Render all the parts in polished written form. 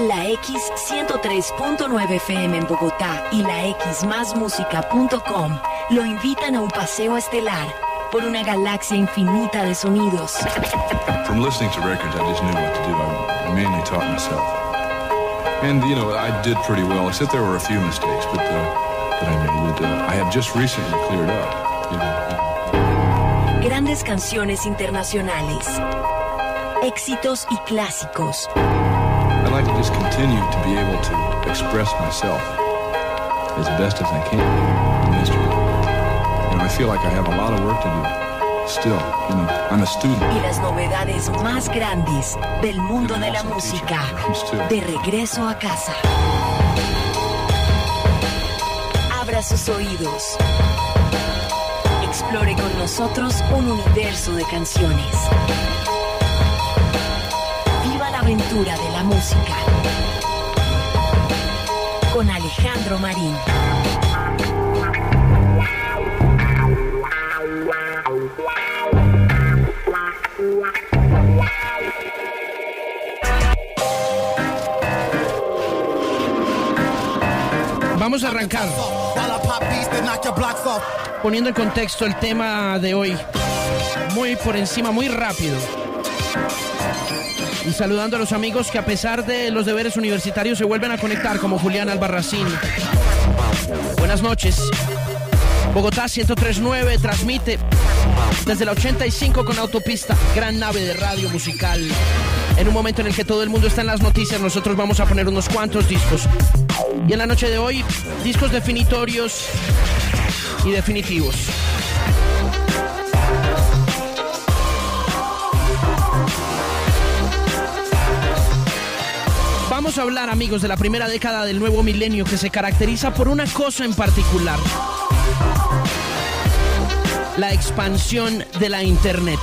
La X103.9 FM en Bogotá y la xmasmusica.com lo invitan a un paseo estelar por una galaxia infinita de sonidos. From listening to records, I just knew what to do. I mainly taught myself. And, I did pretty well, except there were a few mistakes, but that I made that I have just recently cleared up. Grandes canciones internacionales, éxitos y clásicos. I'd like to just continue to be able to express myself as best as I can in the instrument. I feel like I have a lot of work to do. Still, I'm a student. Y las novedades más grandes del mundo de la música. De regreso a casa. Abra sus oídos. Explore con nosotros un universo de canciones. Viva la aventura de la música. Con Alejandro Marín. Vamos a arrancar poniendo en contexto el tema de hoy, muy por encima, muy rápido, y saludando a los amigos que a pesar de los deberes universitarios se vuelven a conectar, como Julián Albarracín. Buenas noches. Bogotá 103.9 transmite desde la 85 con autopista, gran nave de radio musical. En un momento en el que todo el mundo está en las noticias, nosotros vamos a poner unos cuantos discos. Y en la noche de hoy, discos definitorios y definitivos. Vamos a hablar, amigos, de la primera década del nuevo milenio, que se caracteriza por una cosa en particular: la expansión de la Internet.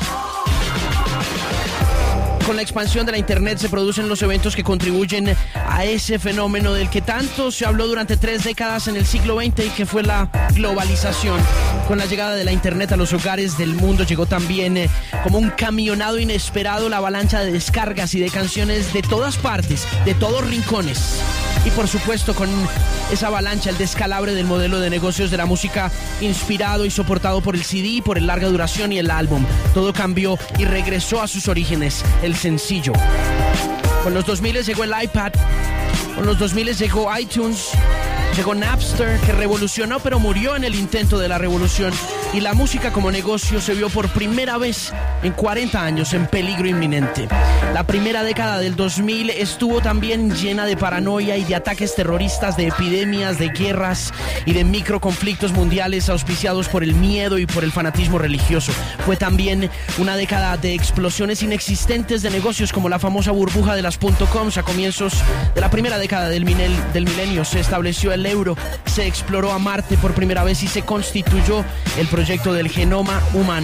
Con la expansión de la Internet se producen los eventos que contribuyen a ese fenómeno del que tanto se habló durante 3 décadas en el siglo XX y que fue la globalización. Con la llegada de la Internet a los hogares del mundo llegó también como un camionado inesperado la avalancha de descargas y de canciones de todas partes, de todos rincones. Y por supuesto con esa avalancha el descalabre del modelo de negocios de la música, inspirado y soportado por el CD, por el larga duración y el álbum. Todo cambió y regresó a sus orígenes, el sencillo. Con los 2000 llegó el iPad, con los 2000 llegó iTunes, llegó Napster, que revolucionó pero murió en el intento de la revolución, y la música como negocio se vio por primera vez en 40 años en peligro inminente. La primera década del 2000 estuvo también llena de paranoia y de ataques terroristas, de epidemias, de guerras y de microconflictos mundiales auspiciados por el miedo y por el fanatismo religioso. Fue también una década de explosiones inexistentes de negocios, como la famosa burbuja de las .coms. A comienzos de la primera década del milenio se estableció el euro, se exploró a Marte por primera vez y se constituyó el proyecto del genoma humano.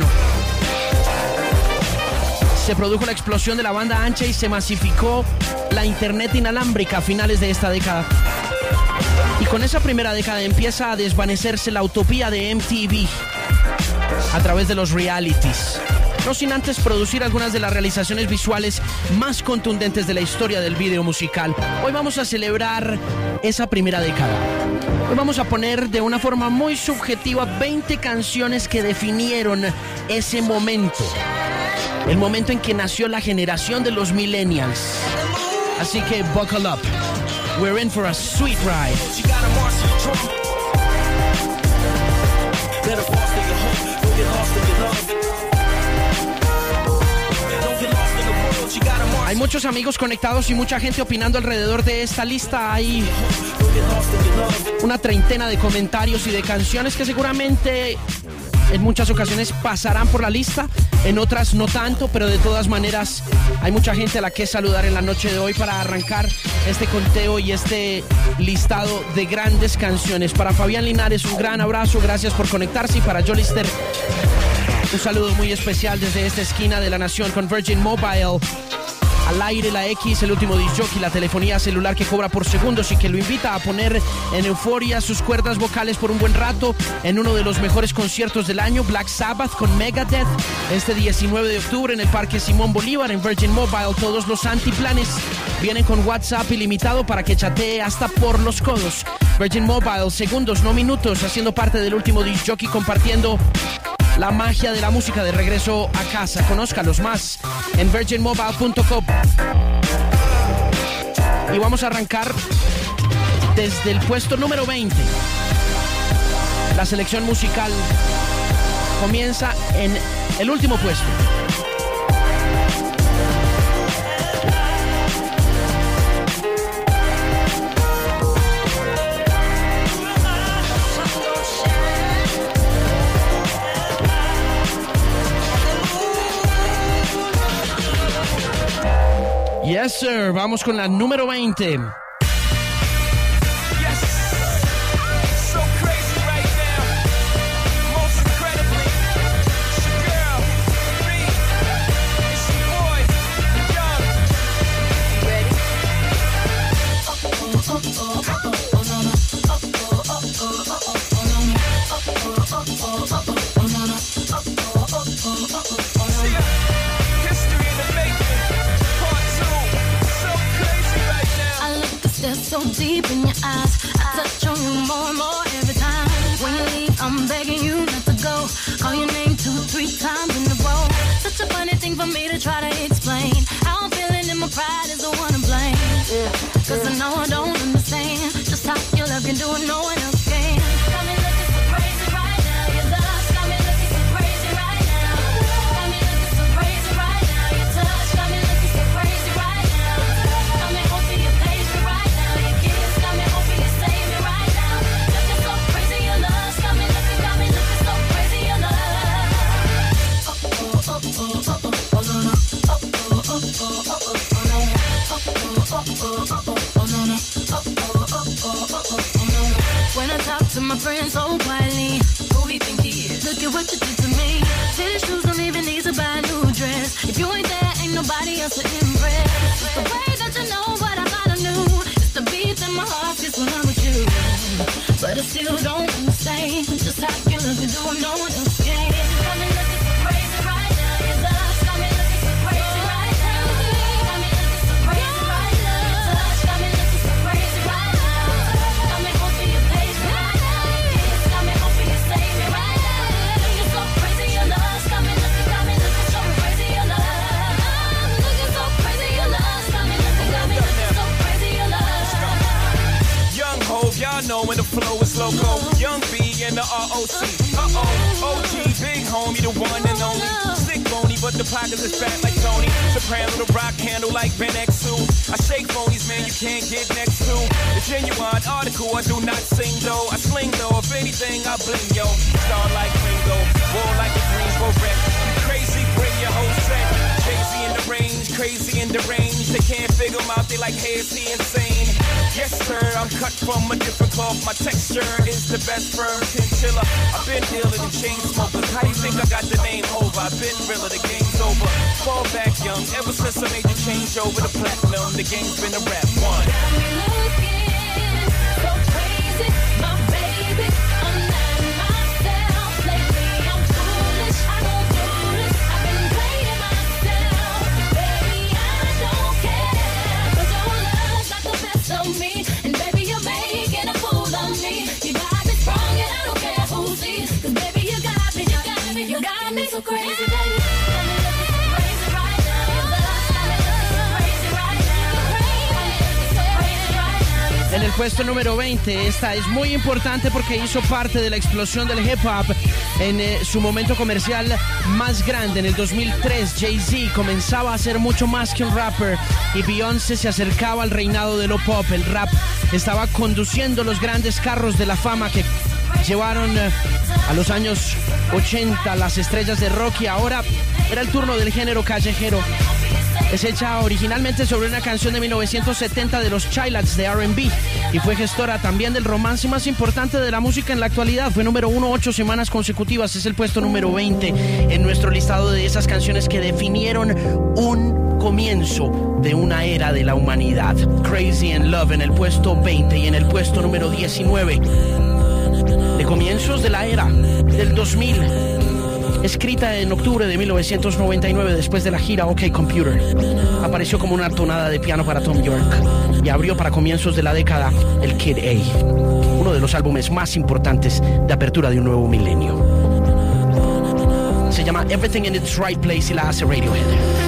Se produjo la explosión de la banda ancha y se masificó la internet inalámbrica a finales de esta década. Y con esa primera década empieza a desvanecerse la utopía de MTV a través de los realities. No sin antes producir algunas de las realizaciones visuales más contundentes de la historia del video musical. Hoy vamos a celebrar esa primera década. Hoy vamos a poner de una forma muy subjetiva 20 canciones que definieron ese momento. El momento en que nació la generación de los millennials. Así que buckle up. We're in for a sweet ride. Hay muchos amigos conectados y mucha gente opinando alrededor de esta lista. Hay una treintena de comentarios y de canciones que seguramente en muchas ocasiones pasarán por la lista, en otras no tanto, pero de todas maneras hay mucha gente a la que saludar en la noche de hoy para arrancar este conteo y este listado de grandes canciones. Para Fabián Linares, un gran abrazo, gracias por conectarse, y para Jolister, un saludo muy especial desde esta esquina de la nación con Virgin Mobile. al aire la X, el último disc jockey, la telefonía celular que cobra por segundos y que lo invita a poner en euforia sus cuerdas vocales por un buen rato en uno de los mejores conciertos del año, Black Sabbath con Megadeth, este 19 de octubre en el Parque Simón Bolívar en Virgin Mobile. Todos los antiplanes vienen con WhatsApp ilimitado para que chatee hasta por los codos. Virgin Mobile, segundos, no minutos, haciendo parte del último disc jockey, compartiendo la magia de la música de regreso a casa. Conózcalos más en virginmobile.com. Y vamos a arrancar desde el puesto número 20. La selección musical comienza en el último puesto. Yes, sir. Vamos con la número 20. So deep in your eyes, I touch on you more and more every time. When you leave, I'm begging you not to go. Call your name 2-3 times in a row. Such a funny thing for me to try to explain. How I'm feeling and my pride is the one to blame. Cause I know I don't understand just how your love can do it, no one else can. Got me looking so crazy right now. Your love got me looking so crazy right now. Got me looking so crazy right now. Your touch got me looking so crazy right now. Got me hoping you page me right now. Got me hoping you save me right now. Looking so crazy, your love got me looking so crazy, your love. When I talk to my friends so quietly, who he think he is? Look at what you did to me. Tennis shoes don't even need to buy a new dress. If you ain't there, ain't nobody else to impress. It's the way that you know what I thought I knew. It's the beat in my heart gets when I'm with you. But I still don't understand just how you look and do what no one else can. Got me looking so crazy right now. Your love got me looking so crazy right now. Got me looking so crazy right now. Your touch got me looking so crazy right now. Got me hoping you page me right now. Your kiss got me hoping you save me right now. Looking so crazy, your love got me looking so crazy, your love. Looking so crazy, your love got me looking so crazy, your love. Young Hov, y'all know when the flow is loco. Young B and the ROC. OG, big homie, the one and only. Sick bony, but the pockets is fat like Tony. Soprano, the rock handle like Ben X2. I shake phonies, man, you can't get next to. The genuine article, I do not sing though. I sling though, if anything, I bling yo. Star like Ringo, war like a Greensboro wreck. Crazy, bring your whole set. Crazy in the range, crazy in the range. They can't figure him out, they like, hey, is he insane? Yes, sir, I'm cut from a different cloth. My texture is the best firm chinchilla. I've been dealing in chain smokers. How you think I got the name over? I've been realer, the game's over. Fall back young, ever since I made the change over to platinum. The game's been a rap one. Got me looking so crazy, my baby. I'm not myself lately. I'm foolish, I don't do this. I've been playing myself, baby. I don't care, 'cause your love got the best of me, and baby you're making a fool of me. You got me strong and I don't care who sees, 'cause baby you got me so crazy, baby. Got me looking so crazy right now. Your love got me looking so crazy right now. Crazy, so crazy right now. En el puesto número 20, esta es muy importante porque hizo parte de la explosión del hip hop en su momento comercial más grande. En el 2003, Jay-Z comenzaba a ser mucho más que un rapper y Beyoncé se acercaba al reinado de lo pop. El rap estaba conduciendo los grandes carros de la fama que llevaron a los años 80 las estrellas de rock, y ahora era el turno del género callejero. Es hecha originalmente sobre una canción de 1970 de los Childs de R&B y fue gestora también del romance más importante de la música en la actualidad. Fue número 1 8 semanas consecutivas. Es el puesto número 20 en nuestro listado de esas canciones que definieron un comienzo de una era de la humanidad. Crazy in Love en el puesto 20 y en el puesto número 19. De comienzos de la era del 2000. Escrita en octubre de 1999 después de la gira OK Computer, apareció como una tonada de piano para Thom Yorke y abrió para comienzos de la década el Kid A, uno de los álbumes más importantes de apertura de un nuevo milenio. Se llama Everything in its Right Place y la hace Radiohead.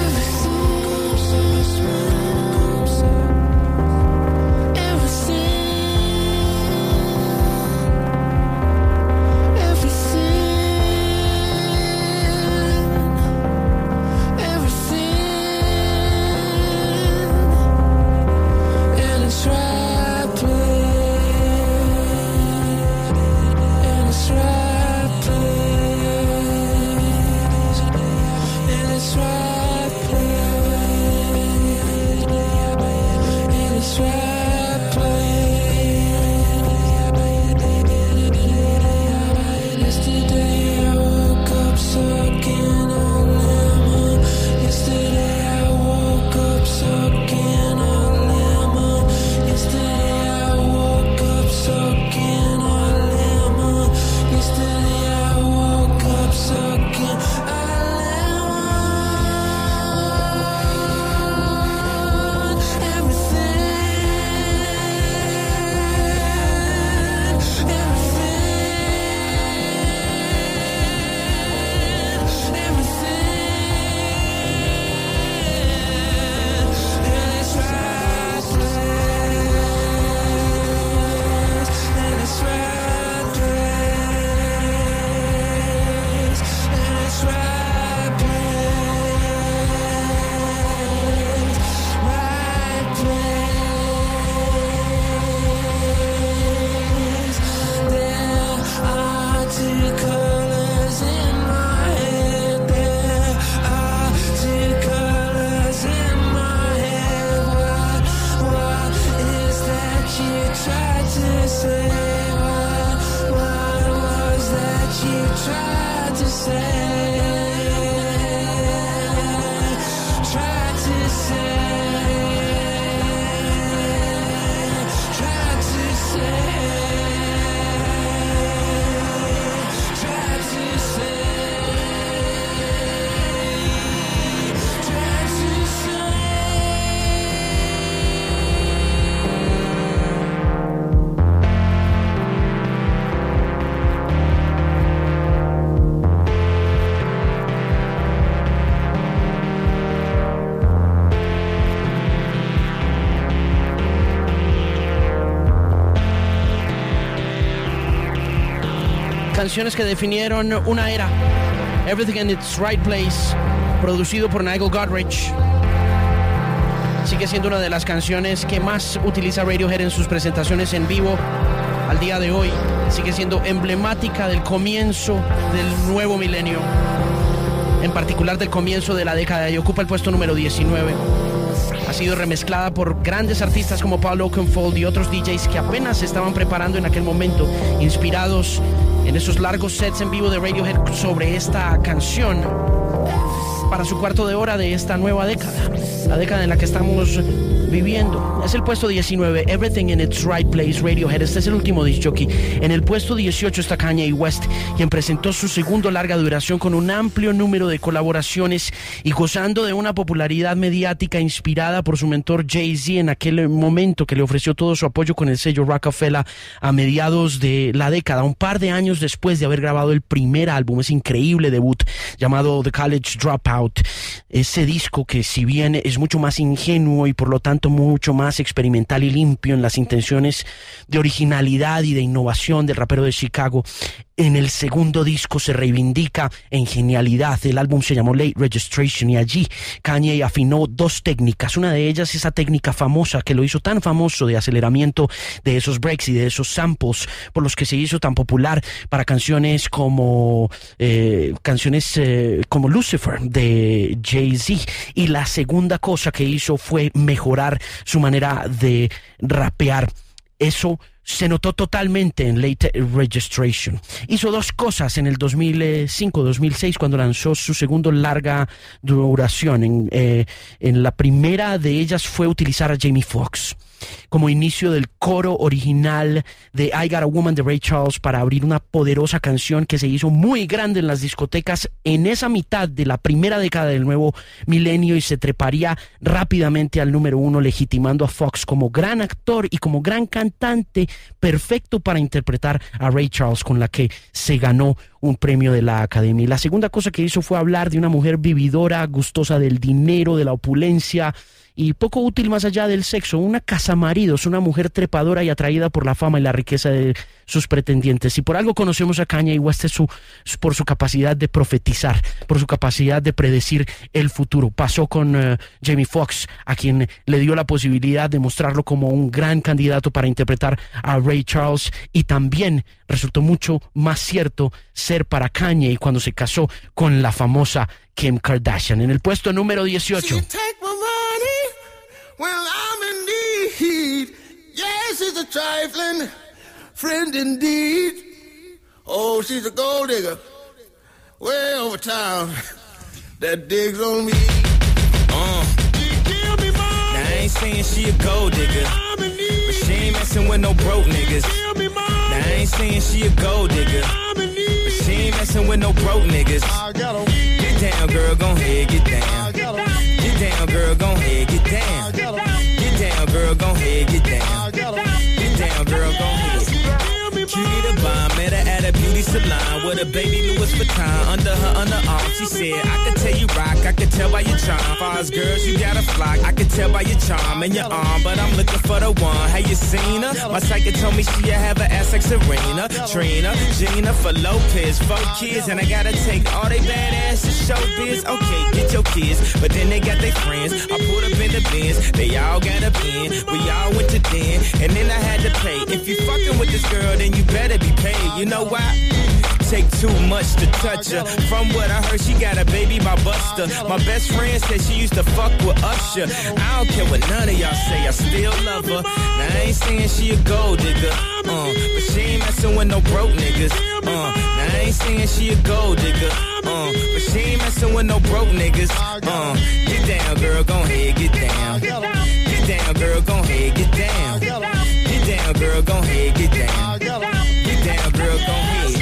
Canciones que definieron una era. Everything in its Right Place, producido por Nigel Godrich. Sigue siendo una de las canciones que más utiliza Radiohead en sus presentaciones en vivo al día de hoy. Sigue siendo emblemática del comienzo del nuevo milenio, en particular del comienzo de la década, y ocupa el puesto número 19. Ha sido remezclada por grandes artistas como Paul Oakenfold y otros DJs que apenas se estaban preparando en aquel momento, inspirados en esos largos sets en vivo de Radiohead sobre esta canción para su cuarto de hora de esta nueva década, la década en la que estamos viviendo. Es el puesto 19, Everything in its Right Place, Radiohead. Este es el último disc jockey. En el puesto 18 está Kanye West, quien presentó su segundo larga duración con un amplio número de colaboraciones y gozando de una popularidad mediática inspirada por su mentor Jay-Z en aquel momento, que le ofreció todo su apoyo con el sello Rockefeller a mediados de la década, un par de años después de haber grabado el primer álbum, ese increíble debut llamado The College Dropout. Ese disco que, si bien es mucho más ingenuo y por lo tanto mucho más experimental y limpio en las intenciones de originalidad y de innovación del rapero de Chicago, en el segundo disco se reivindica en genialidad. El álbum se llamó Late Registration y allí Kanye afinó dos técnicas. Una de ellas, esa técnica famosa que lo hizo tan famoso de aceleramiento de esos breaks y de esos samples por los que se hizo tan popular para canciones como Lucifer de Jay-Z. Y la segunda cosa que hizo fue mejorar su manera de rapear. Eso se notó totalmente en Late Registration. Hizo dos cosas en el 2005-2006 cuando lanzó su segundo larga duración. En la primera de ellas fue utilizar a Jamie Foxx como inicio del coro original de I Got a Woman de Ray Charles para abrir una poderosa canción que se hizo muy grande en las discotecas en esa mitad de la primera década del nuevo milenio y se treparía rápidamente al número 1, legitimando a Foxx como gran actor y como gran cantante perfecto para interpretar a Ray Charles, con la que se ganó un premio de la Academia. Y la segunda cosa que hizo fue hablar de una mujer vividora, gustosa del dinero, de la opulencia y poco útil más allá del sexo, una casamaridos, una mujer trepadora y atraída por la fama y la riqueza de sus pretendientes. Y por algo conocemos a Kanye West por su capacidad de profetizar, por su capacidad de predecir el futuro. Pasó con Jamie Foxx, a quien le dio la posibilidad de mostrarlo como un gran candidato para interpretar a Ray Charles, y también resultó mucho más cierto ser para Kanye cuando se casó con la famosa Kim Kardashian. En el puesto número 18. Well, I'm in need. Yes, it's a trifling friend indeed. Oh, she's a gold digger way over town that digs on me. Give me mine. Now I ain't saying she a gold digger, but she ain't messing with no broke niggas. Now I ain't saying she a gold digger, but she ain't messing with no broke niggas. Get down, girl, gon' ahead, get down. Get down, girl, gon' ahead, get down. Get down, girl, gon' ahead, get down. Get down, girl, gon' ahead. Cutie the bomb, met her at a beauty salon with a baby Louis Vuitton under her underarm. She said, I could tell you rock, I could tell by your charm. Far as girls, you got a flock, I could tell by your charm and your arm, but I'm looking for the one. Have you seen her? My psychic told me she have an ass like Serena, Trina, Gina, for Lopez, 4 kids, and I gotta take all they badass to show biz. Okay, get your kids, but then they got their friends. I pulled up in the Benz, they all got a pen. We all went to den, and then I had to pay. If you fucking with this girl, then you better be paid. You know why? Take too much to touch her. From what I heard, she got a baby by Buster. My best friend said she used to fuck with Usher. I don't care what none of y'all say, I still love her. Now I ain't saying she a gold digger, but she ain't messing with no broke niggas. Now I ain't saying she a gold digger, but she ain't messing with no broke niggas. Get down, girl, gon' ahead, get down. Get down, girl, gon' ahead, get down. Get down, girl, gon' ahead, get down. Get down, girl, gon' ahead.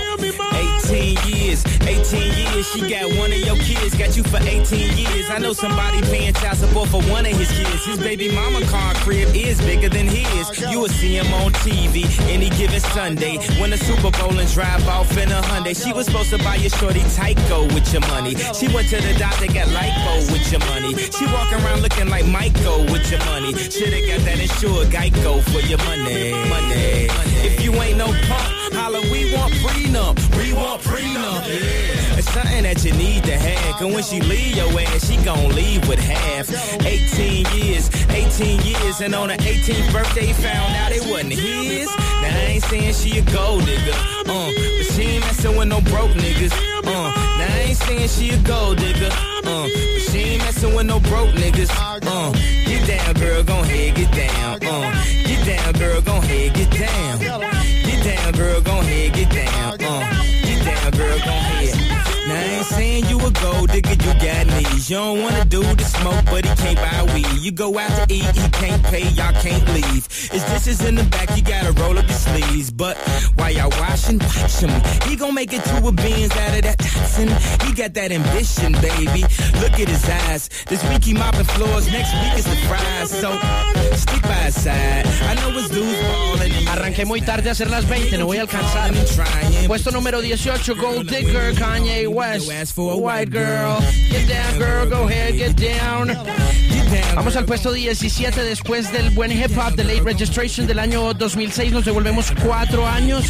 18 years, she got one of your kids, got you for 18 years. I know somebody paying child support for one of his kids. His baby mama car crib is bigger than his. You will see him on TV any given Sunday. Win the Super Bowl and drive off in a Hyundai. She was supposed to buy your shorty Tyco with your money. She went to the doctor, got lipo with your money. She walk around looking like Michael with your money. Shoulda got that insured Geico for your money. If you ain't no punk, holla, we want prenup. We want prenup. Yeah. It's something that you need to have. Cause when she leave your ass, she gon' leave with half. 18 years, and on her 18th birthday, found out it wasn't his. Now I ain't saying she a gold digger, but she ain't messing with no broke niggas. Now I ain't saying she a gold digger, but she ain't messing with no broke niggas. Get down, girl, gon' ahead, get down. Get down, girl, gon' ahead, get down. Get down, girl, gon' ahead, get down. Get down, girl, gon' ahead. Now I ain't saying you a gold digger, you got knees. You don't wanna do the smoke, but he can't buy weed. You go out to eat, he can't pay, y'all can't leave. His dishes in the back, you gotta roll up your sleeves. But while y'all washing, watch him. He gon' make it to a beans out of that toxin. He got that ambition, baby. Look at his eyes. This week he mopping floors, next week is the fries. So stick by his side. I know his dudes ballin'. Arranqué muy tarde a hacer las 20, no voy a alcanzar. Puesto número 18, Gold Digger, Kanye West. White girl, get down, girl, go ahead, get down. Vamos al puesto 17 después del buen hip hop de Late Registration del año 2006. Nos devolvemos 4 años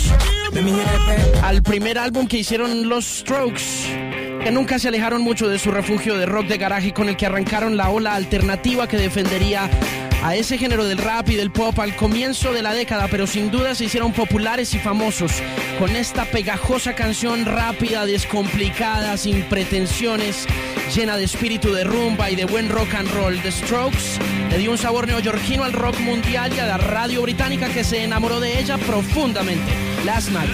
al primer álbum que hicieron los Strokes, que nunca se alejaron mucho de su refugio de rock de garaje con el que arrancaron la ola alternativa que defendería a ese género del rap y del pop al comienzo de la década, pero sin duda se hicieron populares y famosos con esta pegajosa canción rápida, descomplicada, sin pretensiones, llena de espíritu de rumba y de buen rock and roll. The Strokes Le dio un sabor neoyorquino al rock mundial y a la radio británica, que se enamoró de ella profundamente. Last Night.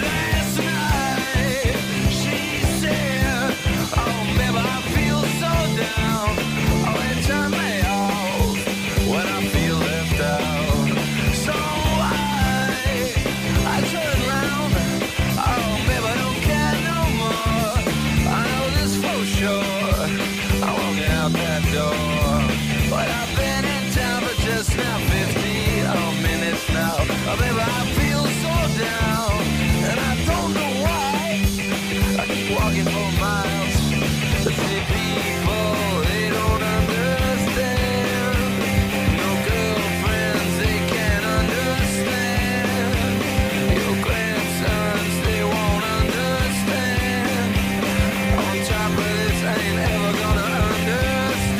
Now 50 minutes now, oh, baby, I feel so down, and I don't know why. I keep walking for miles to see people they don't understand. No girlfriends they can't understand. Your grandsons they won't understand. On top of this, I ain't ever gonna understand.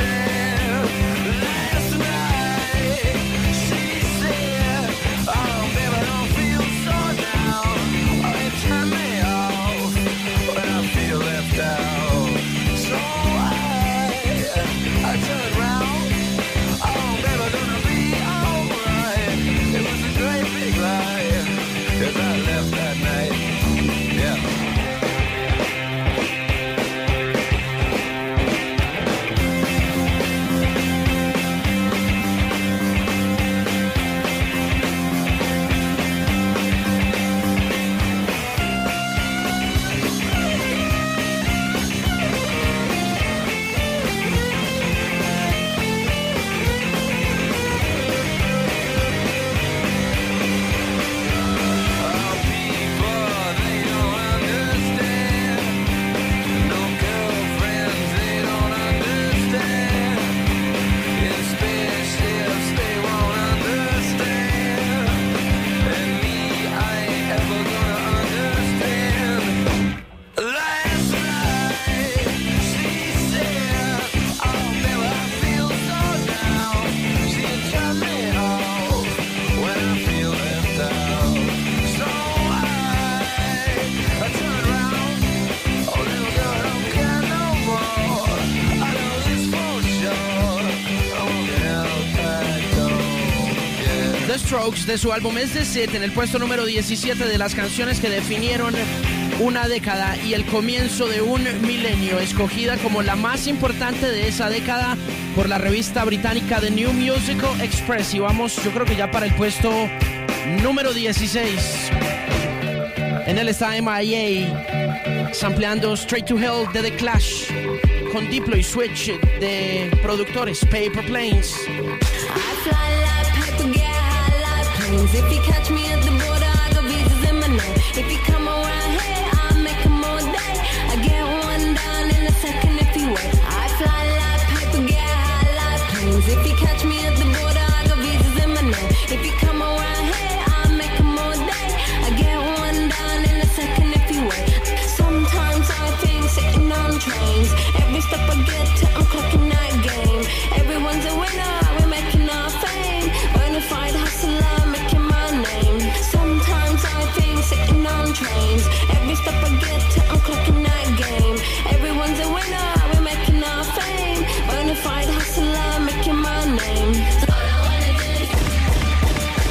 Last night she said, oh baby, I don't feel so down. Oh, it turned me off when I feel left out. So I turned round. Oh baby, gonna be alright. It was a great big lie, 'cause I left that night. Yeah. Strokes, de su álbum Es de Set, en el puesto número 17 de las canciones que definieron una década y el comienzo de un milenio, escogida como la más importante de esa década por la revista británica The New Musical Express. Y vamos, yo creo que ya para el puesto número 16. En él está MIA, sampleando Straight to Hell de The Clash, con Diplo y Switch de productores Paper Planes. If you catch me at the border, I got visas in my name. If you come around here, I'll make them all day. I get one down in a second if you wait. I fly like paper, get high like planes. If you catch me at the border, I got visas in my name. If you come around here, I'll make them all day. I get one down in a second if you wait. Sometimes I think sitting on trains. Every step I get to, I'm clocking that game. Everyone's a winner, we're making our fame. Bonafide hustler, making my name. Sometimes I think sitting on trains. Every step I get to, I'm clocking that game. Everyone's a winner, we're making our fame. Bonafide hustler, making my name. All I wanna do is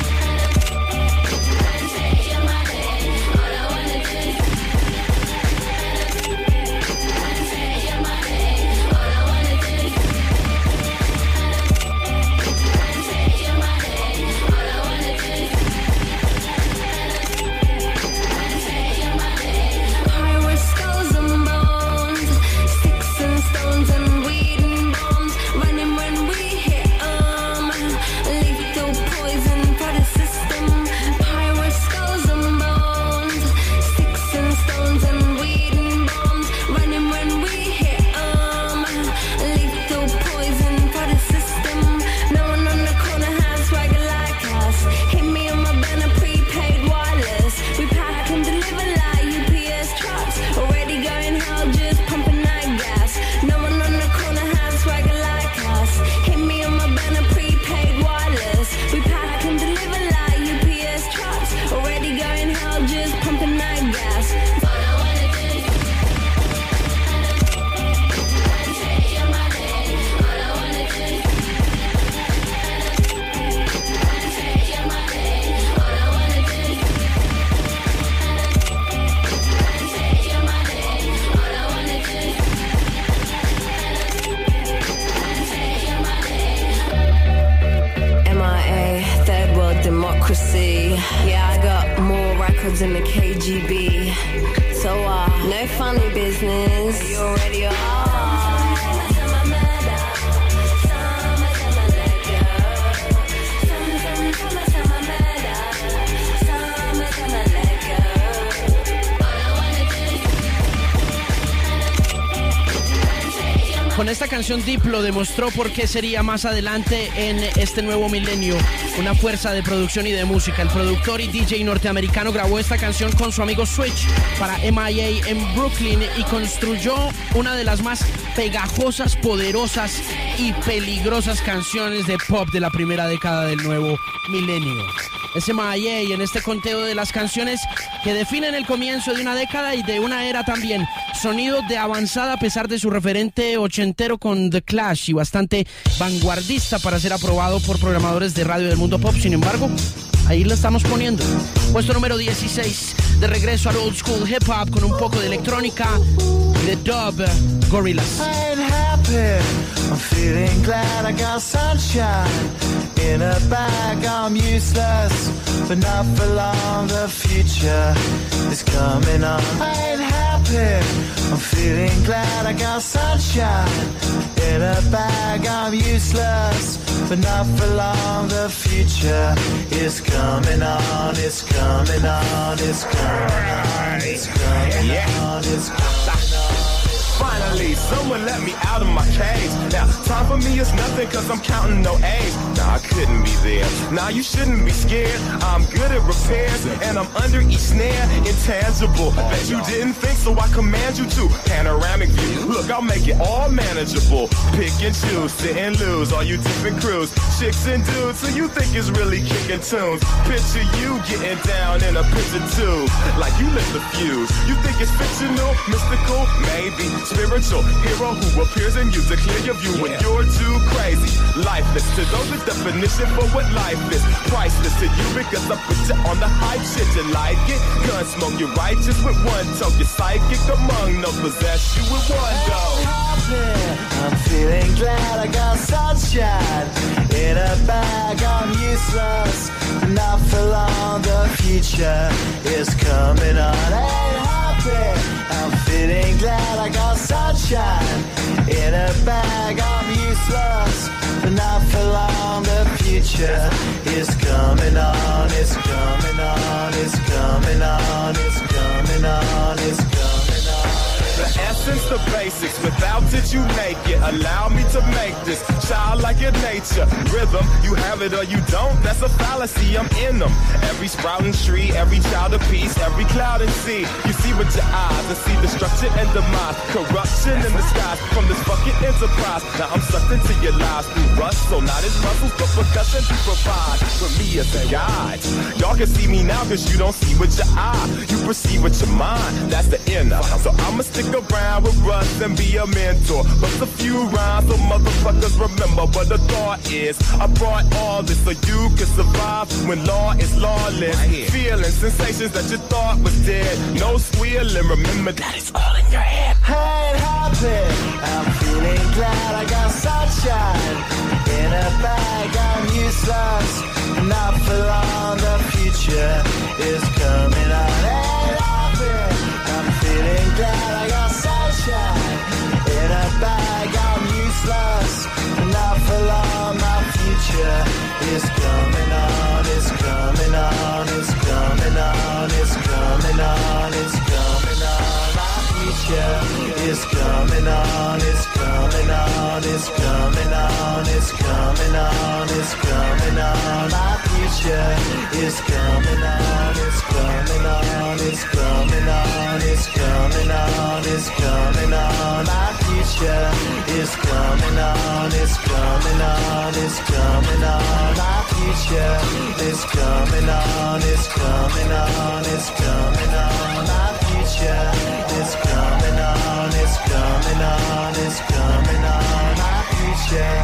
secrecy. Yeah, I got more records in the KGB. So, no funny business. You already are. Con esta canción Diplo demostró por qué sería más adelante en este nuevo milenio una fuerza de producción y de música. El productor y DJ norteamericano grabó esta canción con su amigo Switch para MIA en Brooklyn y construyó una de las más pegajosas, poderosas y peligrosas canciones de pop de la primera década del nuevo milenio. Es MIA en este conteo de las canciones que definen el comienzo de una década y de una era también. Sonido de avanzada a pesar de su referente ochentero con The Clash y bastante vanguardista para ser aprobado por programadores de radio del mundo pop. Sin embargo, ahí lo estamos poniendo. Puesto número 16, de regreso al old school hip hop con un poco de electrónica, de dub, Gorillaz. I ain't happy, I'm feeling glad I got sunshine in a bag. I'm useless, but not for long. The future is coming on. I ain't happy, I'm feeling glad I got sunshine in a bag. I'm useless, but not for long. The future is coming on. It's coming on. It's coming on. It's coming on. It's coming on. Finally, someone let me out of my cage. Now, time for me is nothing cause I'm counting no A's. Nah, I couldn't be there. Nah, you shouldn't be scared. I'm good at repairs and I'm under each snare. Intangible. Bet you didn't think so I command you to. Panoramic view. Look, I'll make it all manageable. Pick and choose, sit and lose. All you different crews. Chicks and dudes who you think is really kicking tunes. Picture you getting down in a picture tube. Like you lit the fuse. You think it's fictional, mystical, maybe. Spiritual hero who appears in you to clear your view when you're too crazy. Lifeless to those, the definition for what life is. Priceless to you because I put you on the hype shit. You like it? Gun smoke, you're righteous with one toe. You're psychic among no possess you with one go. I'm feeling glad I got sunshine in a bag. I'm useless, not for long. The future is coming on. Ain't happy. I'm feeling glad I got sunshine in a bag. I'm useless, but not for long. The future is coming on. It's coming on. It's coming on. It's coming on. It's coming on. The essence, the basics, without it you make it. Allow me to make this childlike in nature. Rhythm, you have it or you don't, that's a fallacy, I'm in them. Every sprouting tree, every child of peace, every cloud and sea. You see with your eyes and see destruction and demise. Corruption in the skies from this fucking enterprise. Now I'm sucked into your lives through rust, so not as muscles, but percussion to provide for me as a guide. Y'all can see me now cause you don't see with your eye. You perceive with your mind, that's the inner. So I'ma stick around with Russ and be a mentor. Bust a few rhymes so motherfuckers remember what the thought is. I brought all this so you can survive when law is lawless. Feeling sensations that you thought was dead. No squealing, remember that it's all in your head. I ain't happy, I'm feeling glad I got sunshine in a bag. I'm useless, not for long. The future is coming on. Ain't happy, I'm feeling glad I got sunshine in a bag. I'm useless, not for long. My future is coming on. It's coming on. It's coming on. It's coming on. It's coming on. My future is coming on. It's coming on. It's coming on. It's coming on. It's coming on. My future is coming on. It's coming on. It's coming on. It's coming on. It's coming on. My future is coming on. It's coming on. It's coming on. My future is coming on. It's coming on. It's coming on. My future is coming on. It's coming on. It's coming on. My future.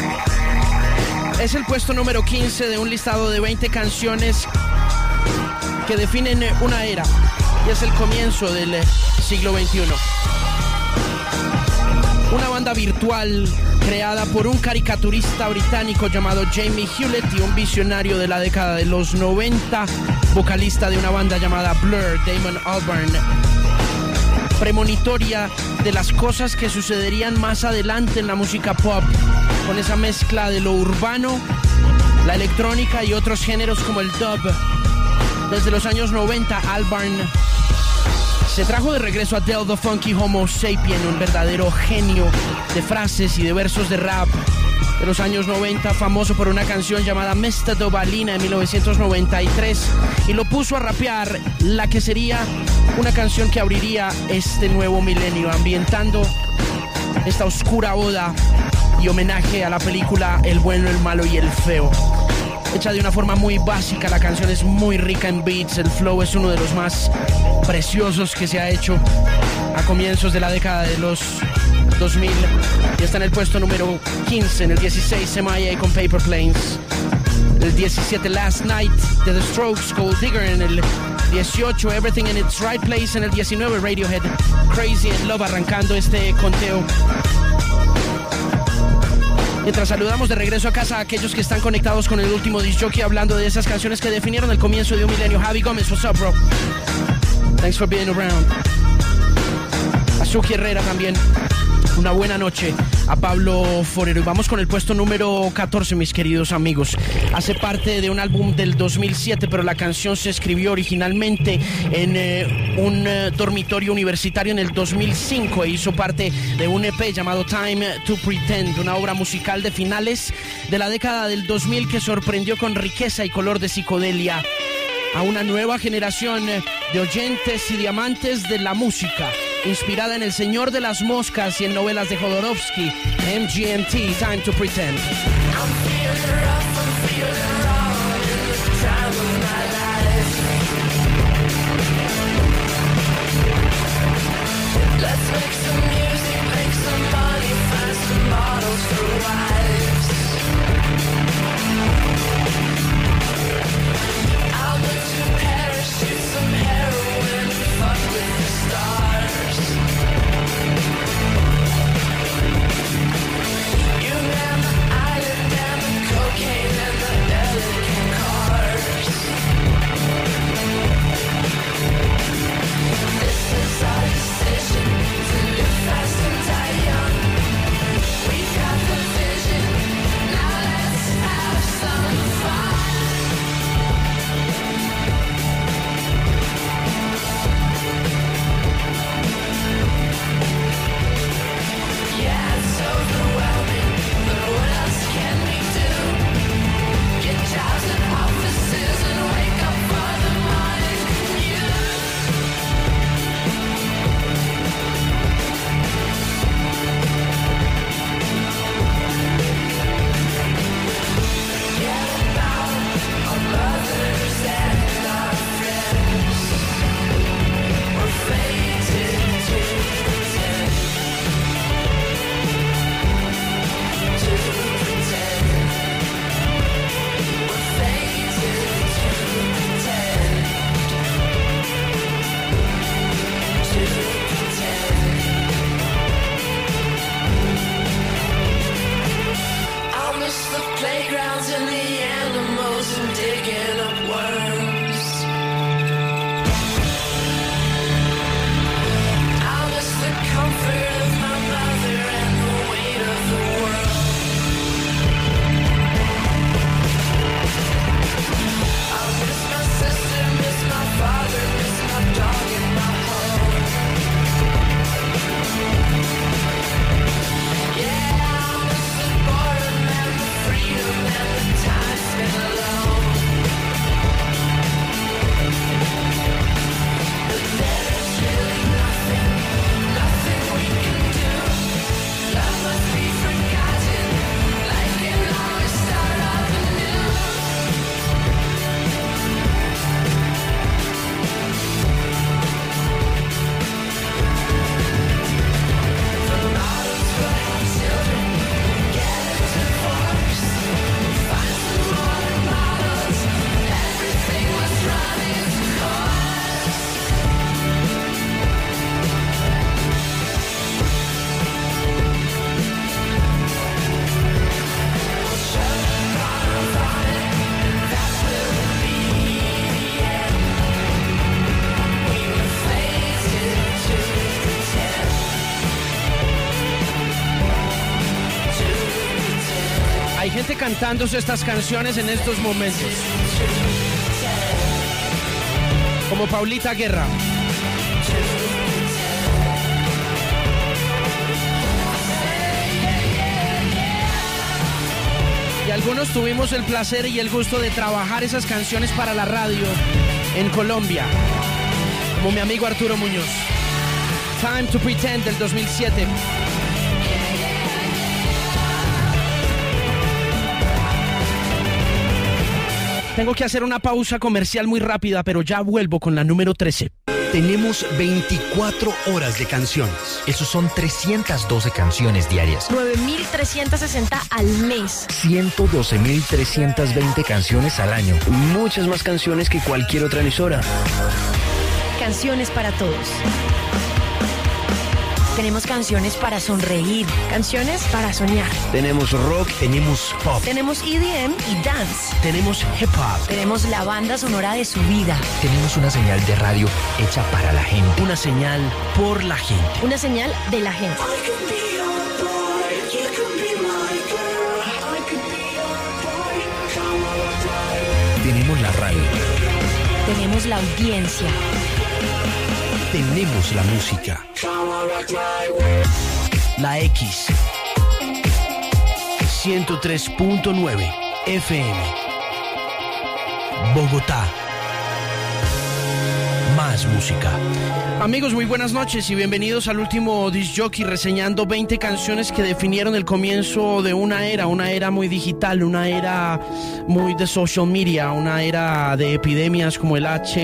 Es el puesto número 15 de un listado de 20 canciones que definen una era y es el comienzo del siglo XXI. una banda virtual creada por un caricaturista británico llamado Jamie Hewlett y un visionario de la década de los 90, vocalista de una banda llamada Blur, Damon Albarn. Premonitoria de las cosas que sucederían más adelante en la música pop, con esa mezcla de lo urbano, la electrónica y otros géneros como el dub. Desde los años 90, Albarn se trajo de regreso a Del the Funky Homo Sapien, un verdadero genio de frases y de versos de rap de los años 90, famoso por una canción llamada Mr. Dobalina en 1993, y lo puso a rapear la que sería una canción que abriría este nuevo milenio, ambientando esta oscura oda y homenaje a la película El bueno, el malo y el feo. Hecha de una forma muy básica, la canción es muy rica en beats, el flow es uno de los más preciosos que se ha hecho a comienzos de la década de los 2000 y está en el puesto número 15, en el 16 MIA con Paper Planes, el 17 Last Night de The Strokes, Gold Digger, en el 18 Everything in its Right Place, en el 19 Radiohead, Crazy in Love, arrancando este conteo. Mientras saludamos de regreso a casa a aquellos que están conectados con el último disc jockey, hablando de esas canciones que definieron el comienzo de un milenio. Javi Gómez, what's up, bro? Thanks for being around. A Suki Herrera también. Una buena noche a Pablo Forero. Y vamos con el puesto número 14, mis queridos amigos. Hace parte de un álbum del 2007, pero la canción se escribió originalmente en un dormitorio universitario en el 2005 e hizo parte de un EP llamado Time to Pretend, una obra musical de finales de la década del 2000 que sorprendió con riqueza y color de psicodelia a una nueva generación de oyentes y de amantes de la música, inspirada en El Señor de las Moscas y en novelas de Jodorowsky. MGMT, Time to Pretend. I'm feeling rough, I'm feeling wrong in the time of my life. Let's make some music, make some money, find some models for wives. I'll move to Paris, shoot some heroin, fuck with the stars. You and the island and the cocaine and the cantándose estas canciones en estos momentos. Como Paulita Guerra. Y algunos tuvimos el placer y el gusto de trabajar esas canciones para la radio en Colombia, como mi amigo Arturo Muñoz. Time to Pretend del 2007. Tengo que hacer una pausa comercial muy rápida, pero ya vuelvo con la número 13. Tenemos 24 horas de canciones. Esos son 312 canciones diarias. 9.360 al mes. 112.320 canciones al año. Muchas más canciones que cualquier otra emisora. Canciones para todos. Tenemos canciones para sonreír, canciones para soñar. Tenemos rock, tenemos pop, tenemos EDM y dance. tenemos hip hop, Tenemos la banda sonora de su vida. tenemos una señal de radio hecha para la gente. Una señal por la gente. Una señal de la gente. Tenemos la radio, Tenemos la audiencia. tenemos la música. La X 103.9 FM Bogotá. Más música. Amigos, muy buenas noches y bienvenidos al último Disc Jockey, reseñando 20 canciones que definieron el comienzo de una era muy digital, una era muy de social media, una era de epidemias como el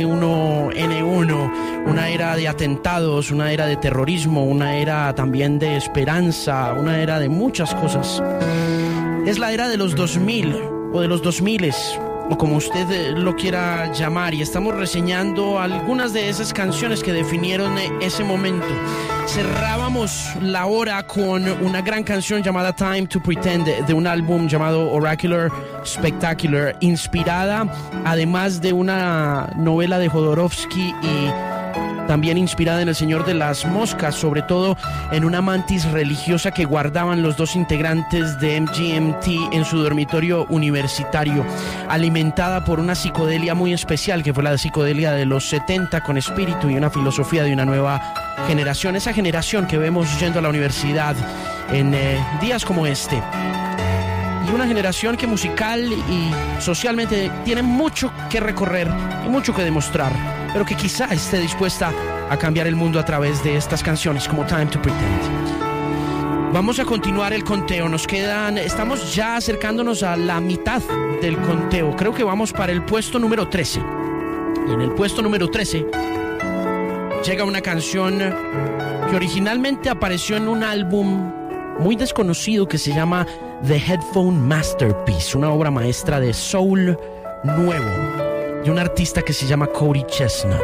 H1N1, una era de atentados, una era de terrorismo, una era también de esperanza, una era de muchas cosas. Es la era de los 2000 o de los 2000s, o como usted lo quiera llamar, y estamos reseñando algunas de esas canciones que definieron ese momento. Cerrábamos la hora con una gran canción llamada Time to Pretend, de un álbum llamado Oracular Spectacular, inspirada además de una novela de Jodorowsky y también inspirada en El Señor de las Moscas, sobre todo en una mantis religiosa que guardaban los dos integrantes de MGMT en su dormitorio universitario, alimentada por una psicodelia muy especial, que fue la psicodelia de los 70, con espíritu y una filosofía de una nueva generación, esa generación que vemos yendo a la universidad en días como este. Y una generación que musical y socialmente tiene mucho que recorrer y mucho que demostrar, pero que quizá esté dispuesta a cambiar el mundo a través de estas canciones como Time to Pretend. Vamos a continuar el conteo, estamos ya acercándonos a la mitad del conteo, creo que vamos para el puesto número 13. Y en el puesto número 13 llega una canción que originalmente apareció en un álbum muy desconocido que se llama The Headphone Masterpiece, una obra maestra de soul nuevo de un artista que se llama Cody Chestnut,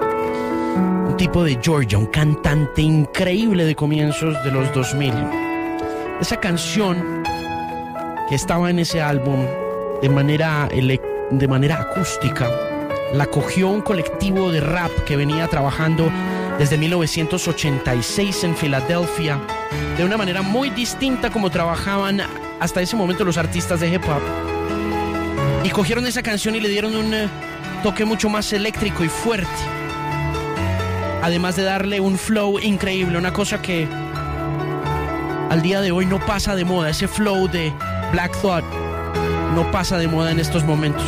un tipo de Georgia, un cantante increíble de comienzos de los 2000. Esa canción que estaba en ese álbum de manera acústica la cogió un colectivo de rap que venía trabajando desde 1986 en Filadelfia, de una manera muy distinta como trabajaban hasta ese momento los artistas de hip hop. Y cogieron esa canción y le dieron un toque mucho más eléctrico y fuerte, además de darle un flow increíble, una cosa que al día de hoy no pasa de moda. Ese flow de Black Thought no pasa de moda en estos momentos.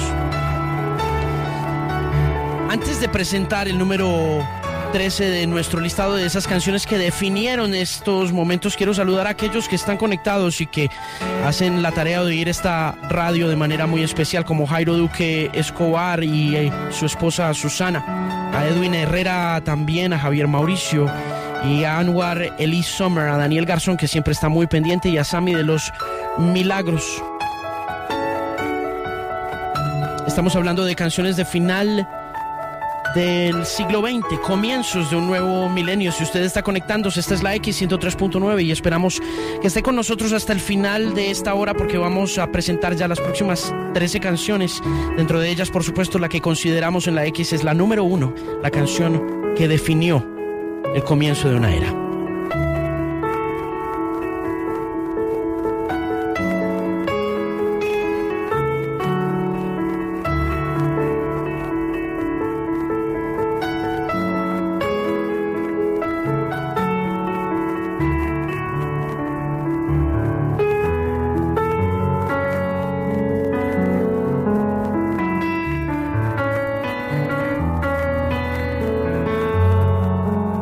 Antes de presentar el número 13 de nuestro listado de esas canciones que definieron estos momentos, quiero saludar a aquellos que están conectados y que hacen la tarea de oír esta radio de manera muy especial, como Jairo Duque Escobar y su esposa Susana, a Edwin Herrera también, a Javier Mauricio y a Anwar Elie Sommer, a Daniel Garzón, que siempre está muy pendiente, y a Sammy de los Milagros. Estamos hablando de canciones de final del siglo XX, comienzos de un nuevo milenio. Si usted está conectándose, esta es la X 103.9 y esperamos que esté con nosotros hasta el final de esta hora, porque vamos a presentar ya las próximas 13 canciones. Dentro de ellas, por supuesto, la que consideramos en la X es la número 1, la canción que definió el comienzo de una era.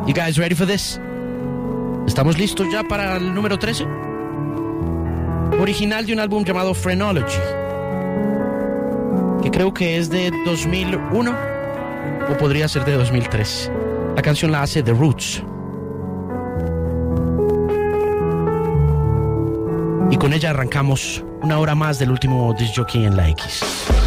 You guys ready for this? ¿Estamos listos ya para el número 13? Original de un álbum llamado Phrenology, que creo que es de 2001 o podría ser de 2003. La canción la hace The Roots. Y con ella arrancamos una hora más del último disc jockey en la X.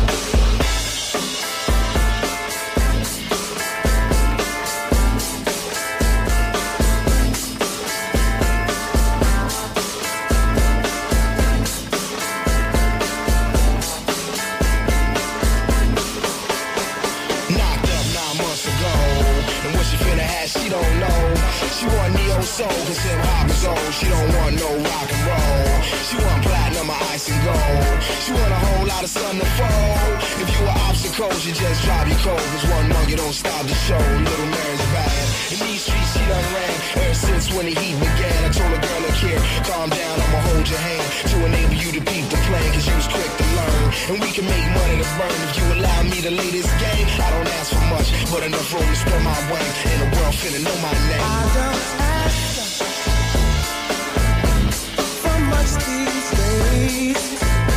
Soul, cause hip hop is old. She don't want no rock and roll. She want platinum or ice and gold. She want a whole lot of sun to fold. If you were obstacles, you just drive you cold. Cause one monkey don't stop the show. Little Mary's bad. In these streets she done ran ever since when the heat began. I told a girl, look here, calm down, I'ma hold your hand to enable you to peep the plan. Cause you was quick to learn. And we can make money to burn. If you allow me to lay this game, I don't ask for much, but enough room to spread my wing. And the world finna know my name. I don't ask these days,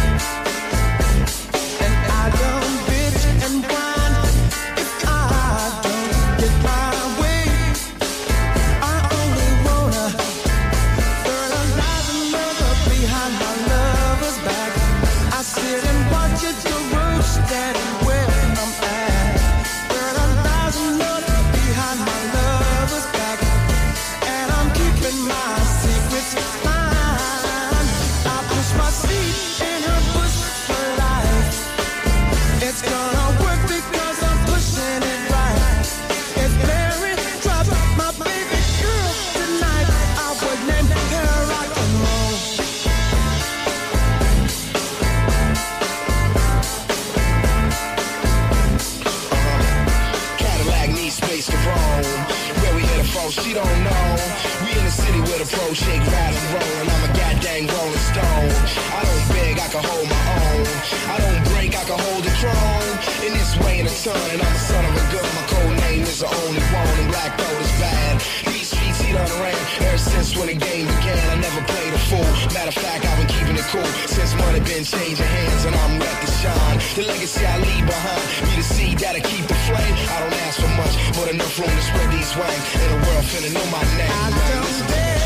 and I don't bitch and whine if I don't get my way. I only wanna fertilize another behind my lover's back. I sit and watch it the road standing where I'm at. Fertilize another behind my lover's back, and I'm keeping my secrets. My seat in her bush for life. It's gonna work because I'm pushing it right. If Mary dropped my baby girl tonight, I would name her rock and roll. Cadillac needs space to roam. Where we headed from, she don't know. We in the city where the pros shake, ride and roll, and I'm a goddamn rolling stone. I don't beg, I can hold my own. I don't break, I can hold the throne. In this way in a ton, and I'm a son of a gun. My code name is the only one, and black gold is bad. These streets he done ran ever since when the game began. I never played a fool. Matter of fact, I've been keeping it cool since money been changing hands, and I'm ready to shine. The legacy I leave behind, be the seed that'll keep the flame. I don't ask for much, but enough room to spread these wings. And the world finna know my name. I don't beg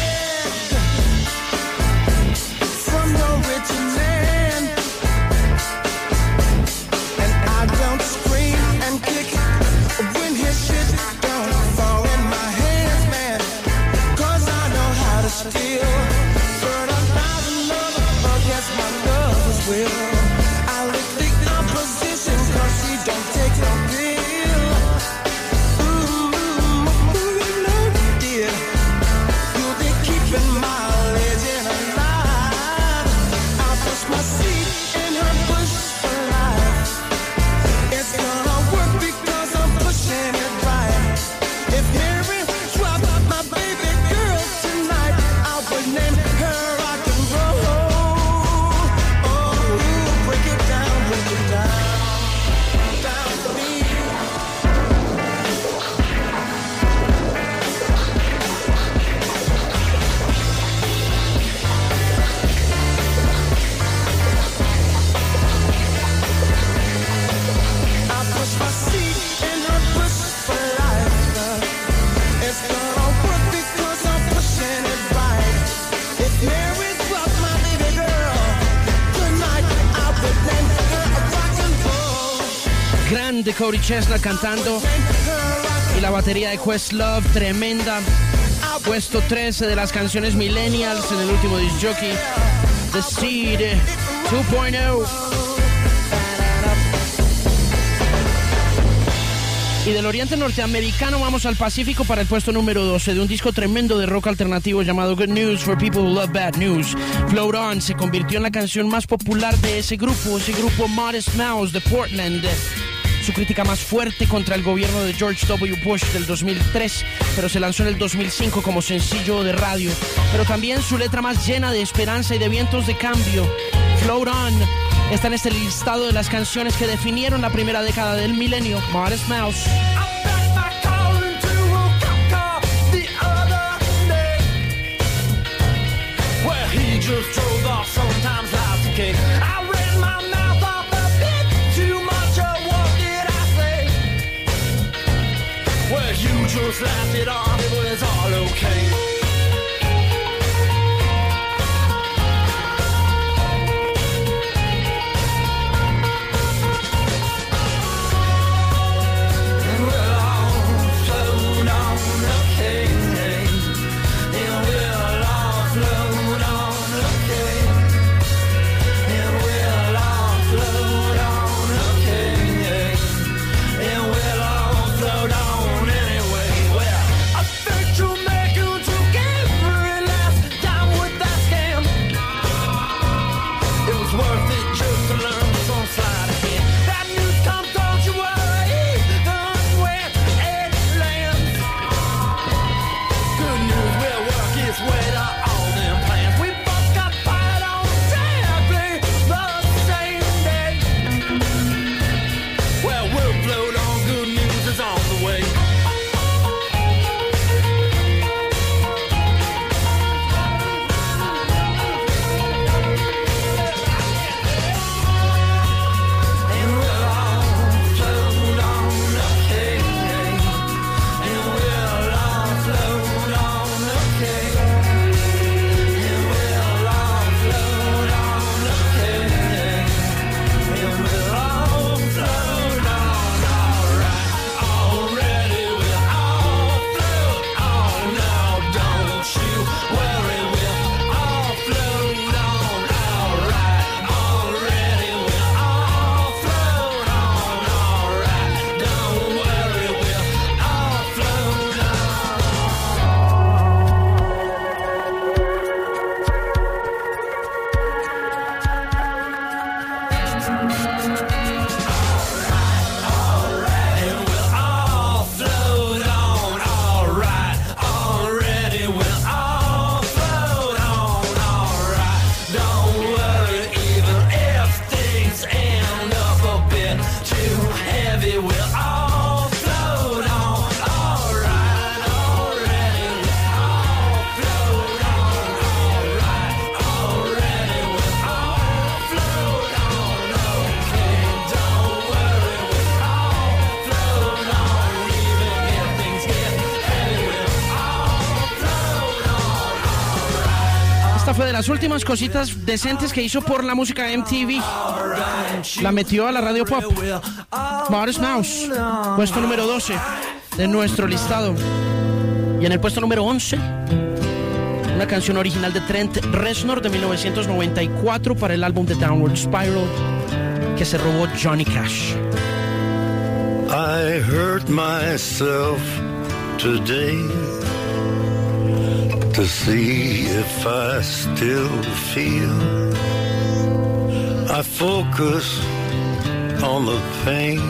from no rich man, and I don't scream and kick when his shit don't fall in my hands, man. Cause I know how to steal, fertilize another against my lover's will. I lick the opposition cause she don't take no pill. Dear, you'll be keeping my legend alive. I'll push my seat in her bush for life. It's gonna work because I'm pushing it right. If Mary dropped my baby girl tonight, I would name her rock and roll. Oh, break it down, down for me. I push my seat in her bush for life. It's gonna work because I'm pushing it right. If Mary dropped my baby girl tonight, I would name her a rock and roll. Grande Cody Chestnut cantando y la batería de Questlove tremenda. Puesto 13 de las canciones millennials en el último disc jockey, The Seed 2.0. Y del oriente norteamericano vamos al Pacífico para el puesto número 12 de un disco tremendo de rock alternativo llamado Good News for People Who Love Bad News. Float On se convirtió en la canción más popular de ese grupo Modest Mouse de Portland. Su crítica más fuerte contra el gobierno de George W. Bush del 2003, pero se lanzó en el 2005 como sencillo de radio. Pero también su letra más llena de esperanza y de vientos de cambio. Float On está en este listado de las canciones que definieron la primera década del milenio. Modest Mouse. I bet my calling to Calcutta. just drove off, sometimes life's a cake. I ran my mouth off a bit too much, of what did I say? Well, you just laughed it off, it was all okay. Fue de las últimas cositas decentes que hizo por la música MTV. La metió a la radio pop. Modest Mouse, puesto número 12 de nuestro listado. Y en el puesto número 11, una canción original de Trent Reznor de 1994 para el álbum The Downward Spiral, que se robó Johnny Cash. I hurt myself today to see if I still feel. I focus on the pain,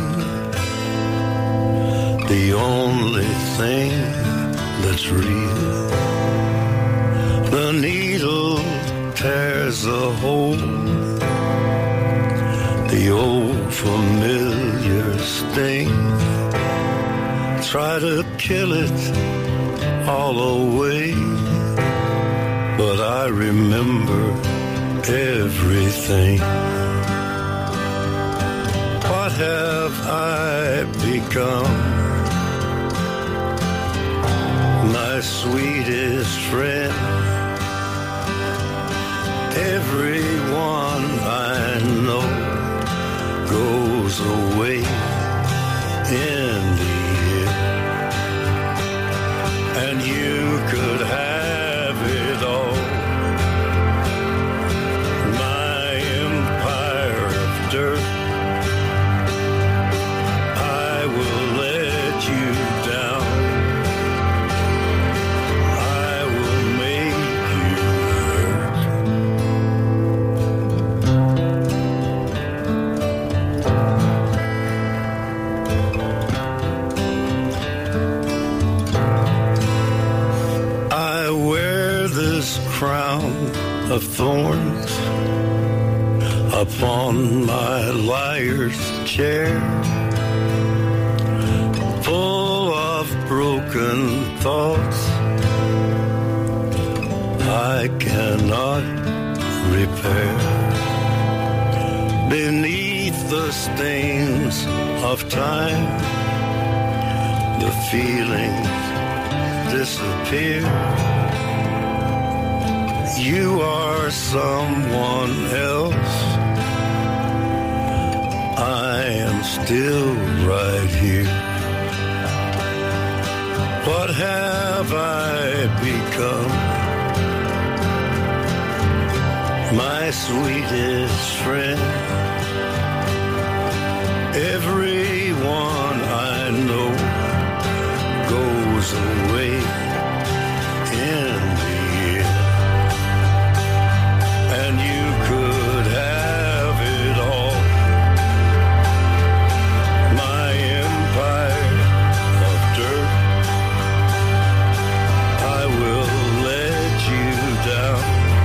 the only thing that's real. The needle tears a hole, the old familiar sting. Try to kill it all away, but I remember everything. What have I become? My sweetest friend. Everyone I know goes away in the end, and you could have it all. My empire of dirt, I will let you down. I will make you hurt. I wear this crown of thorns upon my liar's chair, full of broken thoughts I cannot stains of time, the feelings disappear. You are someone else. I am still right here. What have I become? My sweetest friend. Everyone I know goes away in the end. And you could have it all. My empire of dirt. I will let you down.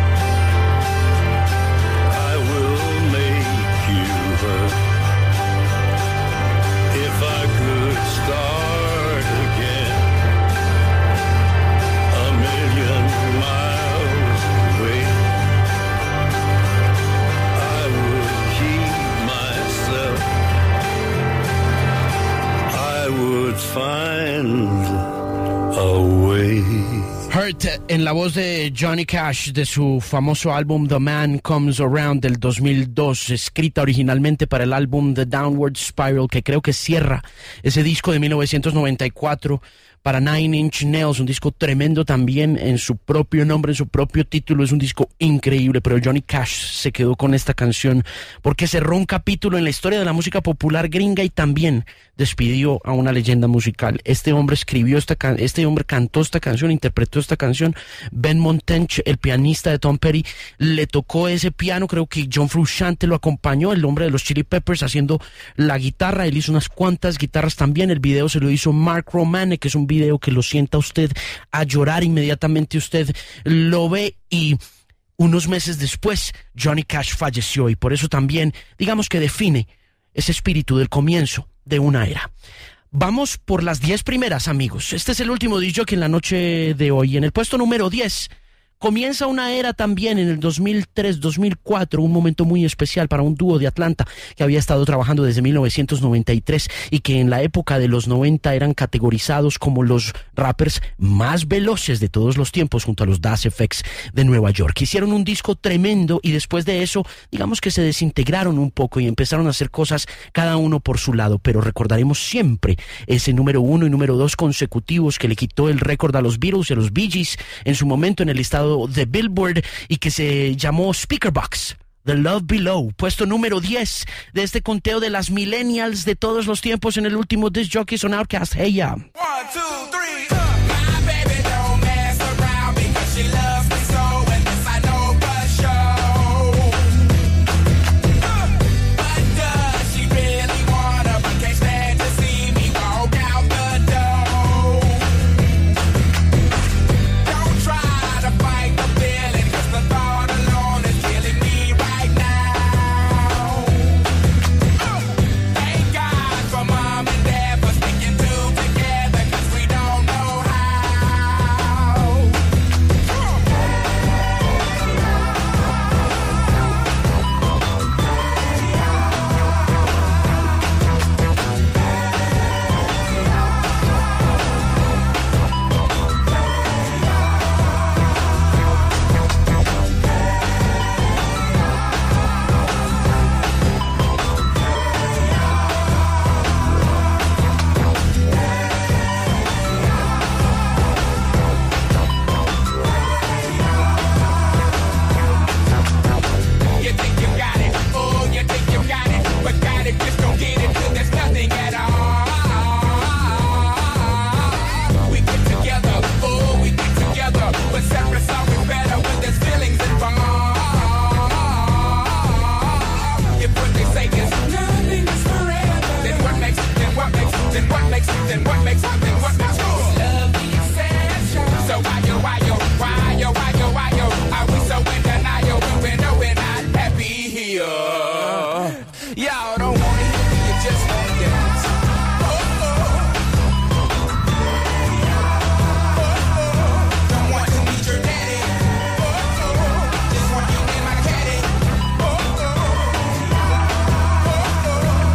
I will make you hurt. If I could start again, a million miles away, I would keep myself. I would find a way. Hurt en la voz de Johnny Cash de su famoso álbum The Man Comes Around del 2002, escrita originalmente para el álbum The Downward Spiral, que creo que cierra ese disco de 1994 para Nine Inch Nails, un disco tremendo también en su propio nombre, en su propio título. Es un disco increíble, pero Johnny Cash se quedó con esta canción porque cerró un capítulo en la historia de la música popular gringa y también despidió a una leyenda musical. Este hombre cantó esta canción, interpretó esta canción. Ben Montench, el pianista de Tom Petty, le tocó ese piano. Creo que John Frusciante lo acompañó, el hombre de los Chili Peppers, haciendo la guitarra. Él hizo unas cuantas guitarras también. El video se lo hizo Mark Romane, que es un video que lo sienta usted a llorar. Inmediatamente usted lo ve, y unos meses después Johnny Cash falleció, y por eso también digamos que define ese espíritu del comienzo de una era. Vamos por las 10 primeras, amigos. Este es el último disc jockey en la noche de hoy. En el puesto número 10 comienza una era también en el 2003-2004, un momento muy especial para un dúo de Atlanta que había estado trabajando desde 1993 y que en la época de los 90 eran categorizados como los rappers más veloces de todos los tiempos, junto a los Das EFX de Nueva York. Hicieron un disco tremendo y después de eso, digamos que se desintegraron un poco y empezaron a hacer cosas cada uno por su lado, pero recordaremos siempre ese número 1 y número 2 consecutivos que le quitó el récord a los Beatles y a los Bee Gees en su momento en el listado de Billboard, y que se llamó Speakerboxx, The Love Below, puesto número 10 de este conteo de las millennials de todos los tiempos en el último disc jockey on Outkast. Hey ya. 1, 2, 3. My baby don't mess around because she loves me so, and this I know for sure. But does she really wanna? But can't stand to see me walk out the door. Don't try to fight the feeling, 'cause the thought alone is killing me right now. Thank God for mom and dad for sticking two together, 'cause we don't know how. You think you got it, oh, you think you got it, but got it, just don't get it till there's nothing at all. We get together, oh, we get together, but separate's always better when there's feelings involved. If what they say is nothing is forever, then what makes it, then what makes it, then what makes it, then what makes it, then what makes it? Love the exception. So why are we so in denial when we know we're not happy here? Y'all don't wanna hear me, you just wanna dance. Don't want to meet your daddy. Just want you in my caddy.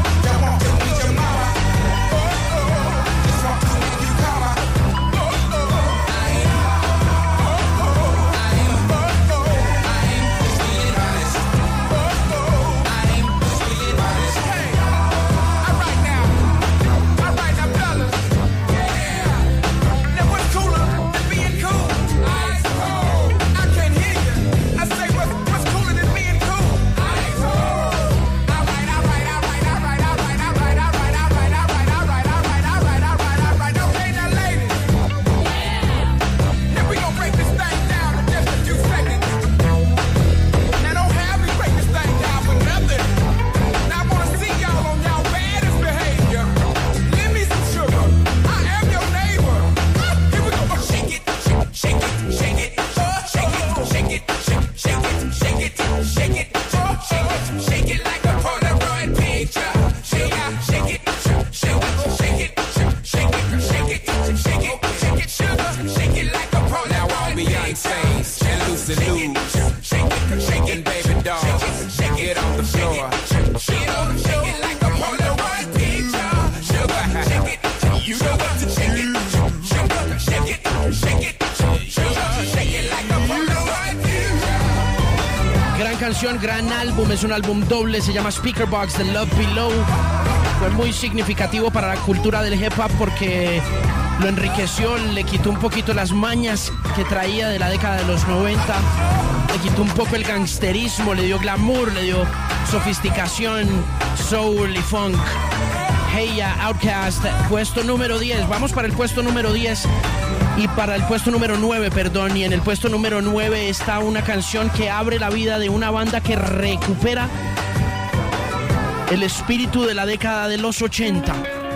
canción, gran álbum, es un álbum doble, se llama Speakerboxxx, The Love Below. Fue muy significativo para la cultura del hip hop porque lo enriqueció, le quitó un poquito las mañas que traía de la década de los 90, le quitó un poco el gangsterismo, le dio glamour, le dio sofisticación, soul y funk. Hey Ya, Outkast, puesto número 10. Vamos para el puesto número 10 y para el puesto número 9, perdón. Y en el puesto número 9 está una canción que abre la vida de una banda que recupera el espíritu de la década de los 80.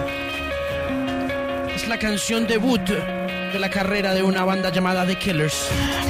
Es la canción debut de la carrera de una banda llamada The Killers.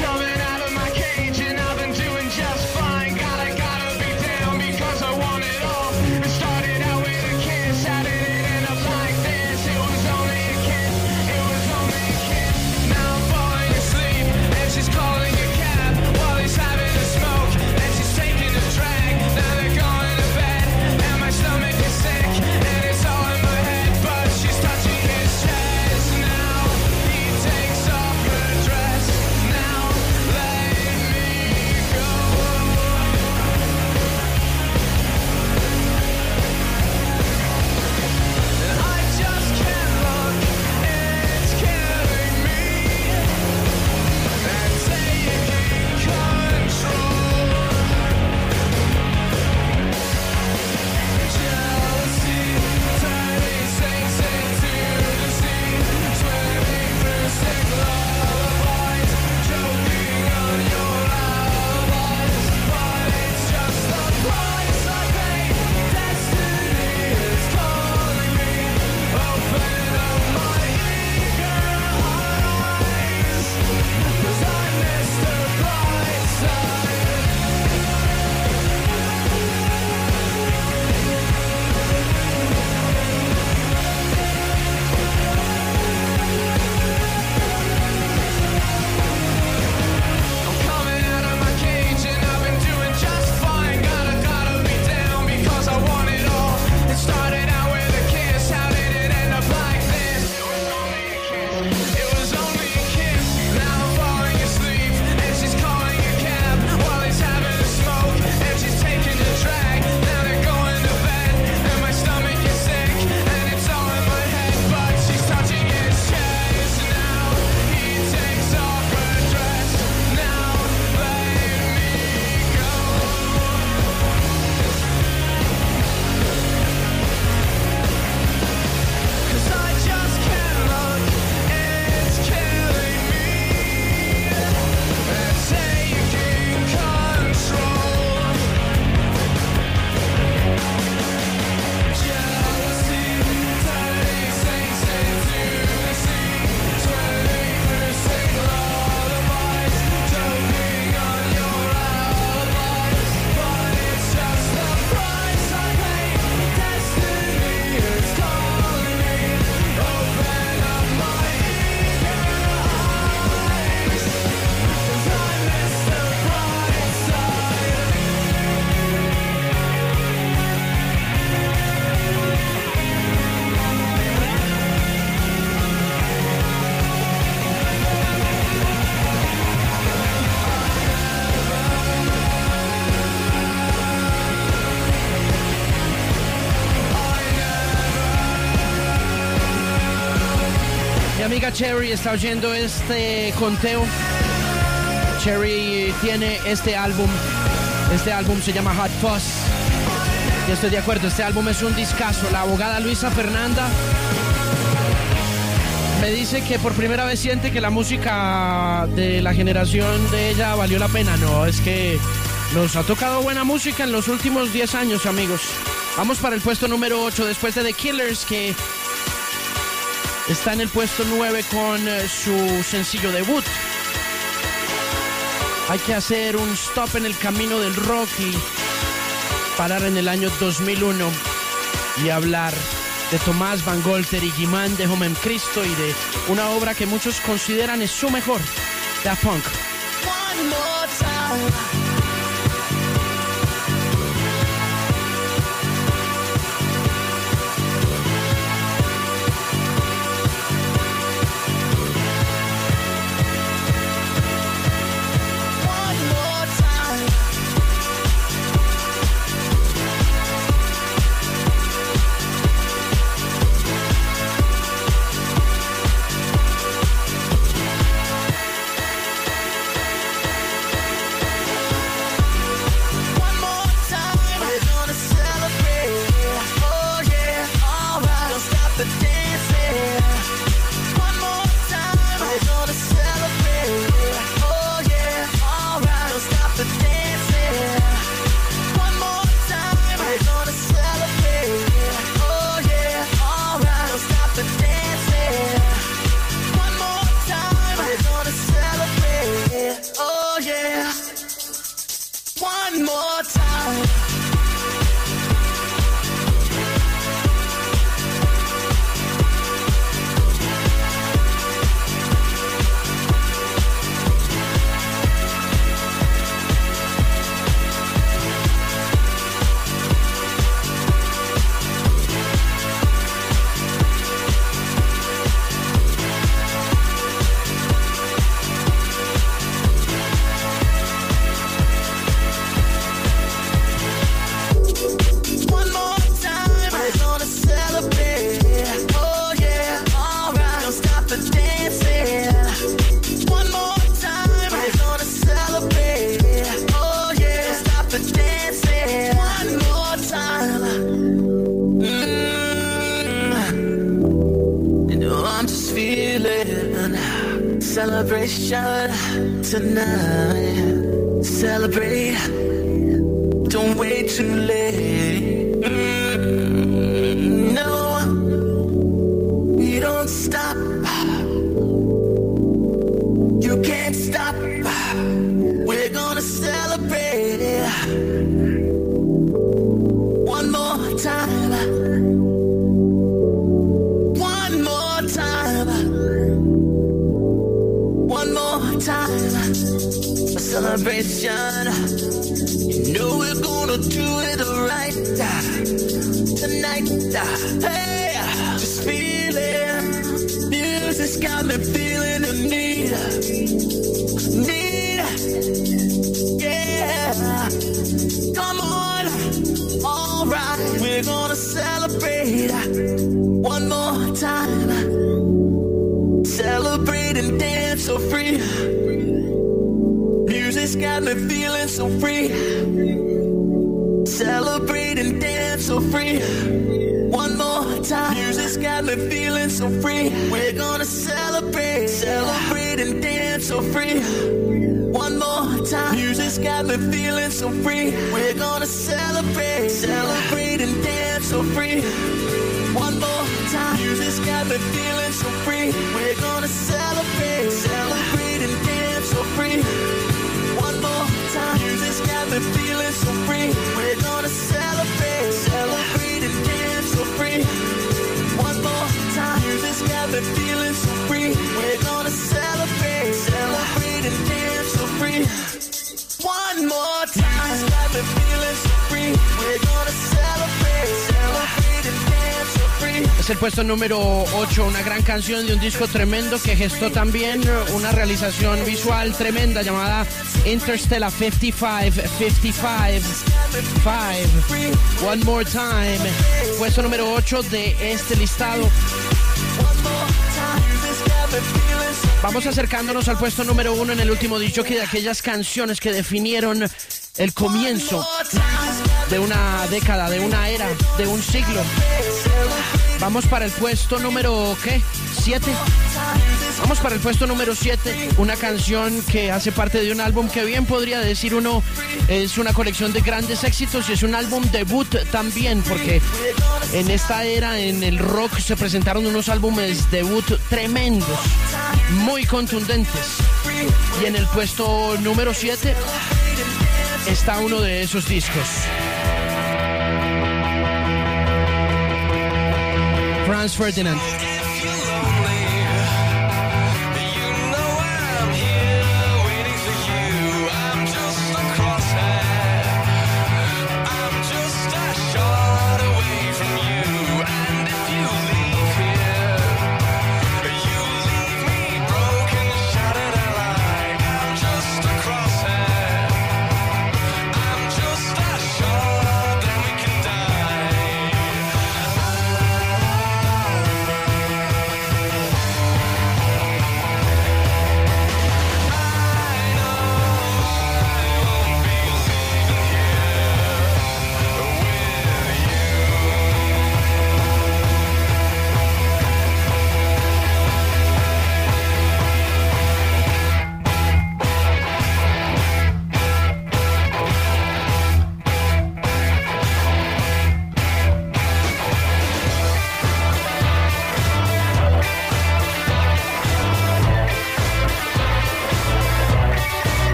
Amiga Cherry está oyendo este conteo. Cherry tiene este álbum se llama Hot Fuzz. Y estoy de acuerdo, este álbum es un discazo. La abogada Luisa Fernanda me dice que por primera vez siente que la música de la generación de ella valió la pena. No, es que nos ha tocado buena música en los últimos 10 años, amigos. Vamos para el puesto número 8 después de The Killers, que está en el puesto 9 con su sencillo debut. Hay que hacer un stop en el camino del rock y parar en el año 2001 y hablar de Tomás Van Golter y Guimán de Homem Cristo y de una obra que muchos consideran es su mejor, Daft Punk. One more time. the dancing. One more time, we're gonna celebrate. Oh yeah, alright, don't stop the dancing. One more time, we're gonna celebrate. Oh yeah, alright, don't stop the dancing. One more time, we're gonna celebrate. Oh yeah, one more time. Celebration tonight. Celebrate. Don't wait too late. No, we don't stop. You can't stop. We're gonna celebrate. One more time. One more time. One more time, a celebration. You know we're gonna do it right tonight. Hey, just feeling. Music's got me feeling the need. Yeah, come on, alright. We're gonna celebrate one more time. Celebrate and dance so free. Music's got me feeling so free. Celebrate and dance so free. One more time. Music's got me feeling so free. We're gonna celebrate. Celebrate and dance so free. One more time. Music's got me feeling so free. We're gonna celebrate. Celebrate and dance so free. One more time. Music's got me feeling so free. We're gonna celebrate. Celebrate and dance so free. One more time. Music's got me feeling so free. We're gonna celebrate. Celebrate and dance so free. One more time. Music's got me feeling so free. We're gonna celebrate. Celebrate and dance so free. One more time. Music's got me feeling so free. We're gonna celebrate. Celebrate and dance so free. Es el puesto número 8, una gran canción de un disco tremendo que gestó también una realización visual tremenda llamada Interstellar 55, One More Time. Puesto número 8 de este listado. Vamos acercándonos al puesto número 1 en el último disco de aquellas canciones que definieron el comienzo de una década, de una era, de un siglo. Vamos para el puesto número, ¿qué? 7. Vamos para el puesto número 7, una canción que hace parte de un álbum que bien podría decir uno es una colección de grandes éxitos y es un álbum debut también, porque en esta era en el rock se presentaron unos álbumes debut tremendos, muy contundentes, y en el puesto número 7 está uno de esos discos. Franz Ferdinand.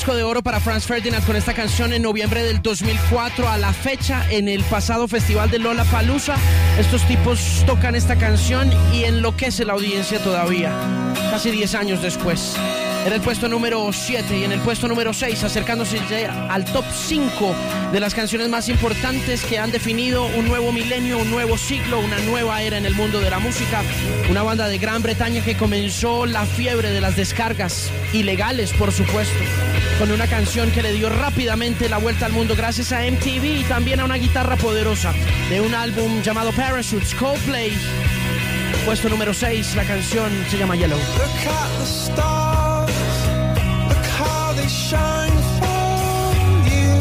disco de oro para Franz Ferdinand con esta canción en noviembre del 2004. A la fecha, en el pasado festival de Lollapalooza, estos tipos tocan esta canción y enloquece la audiencia todavía, casi 10 años después. Era el puesto número 7 y en el puesto número 6, acercándose al top 5 de las canciones más importantes que han definido un nuevo milenio, un nuevo siglo, una nueva era en el mundo de la música. Una banda de Gran Bretaña que comenzó la fiebre de las descargas ilegales, por supuesto, con una canción que le dio rápidamente la vuelta al mundo gracias a MTV y también a una guitarra poderosa de un álbum llamado Parachutes, Coldplay. Puesto número 6, la canción se llama Yellow. Look at the stars, look how they shine for you.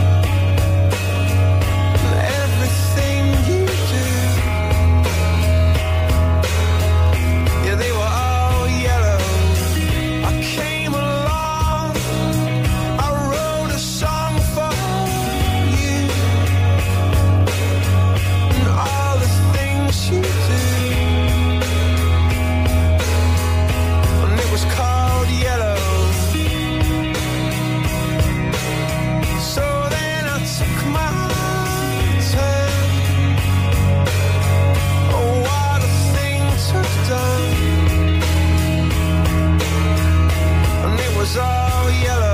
Everything you do, yeah, they were all yellow. I came along, I wrote a song for you, and all the things you do. Was called yellow. So then I took my turn. Oh, what a thing to have done. And it was all yellow.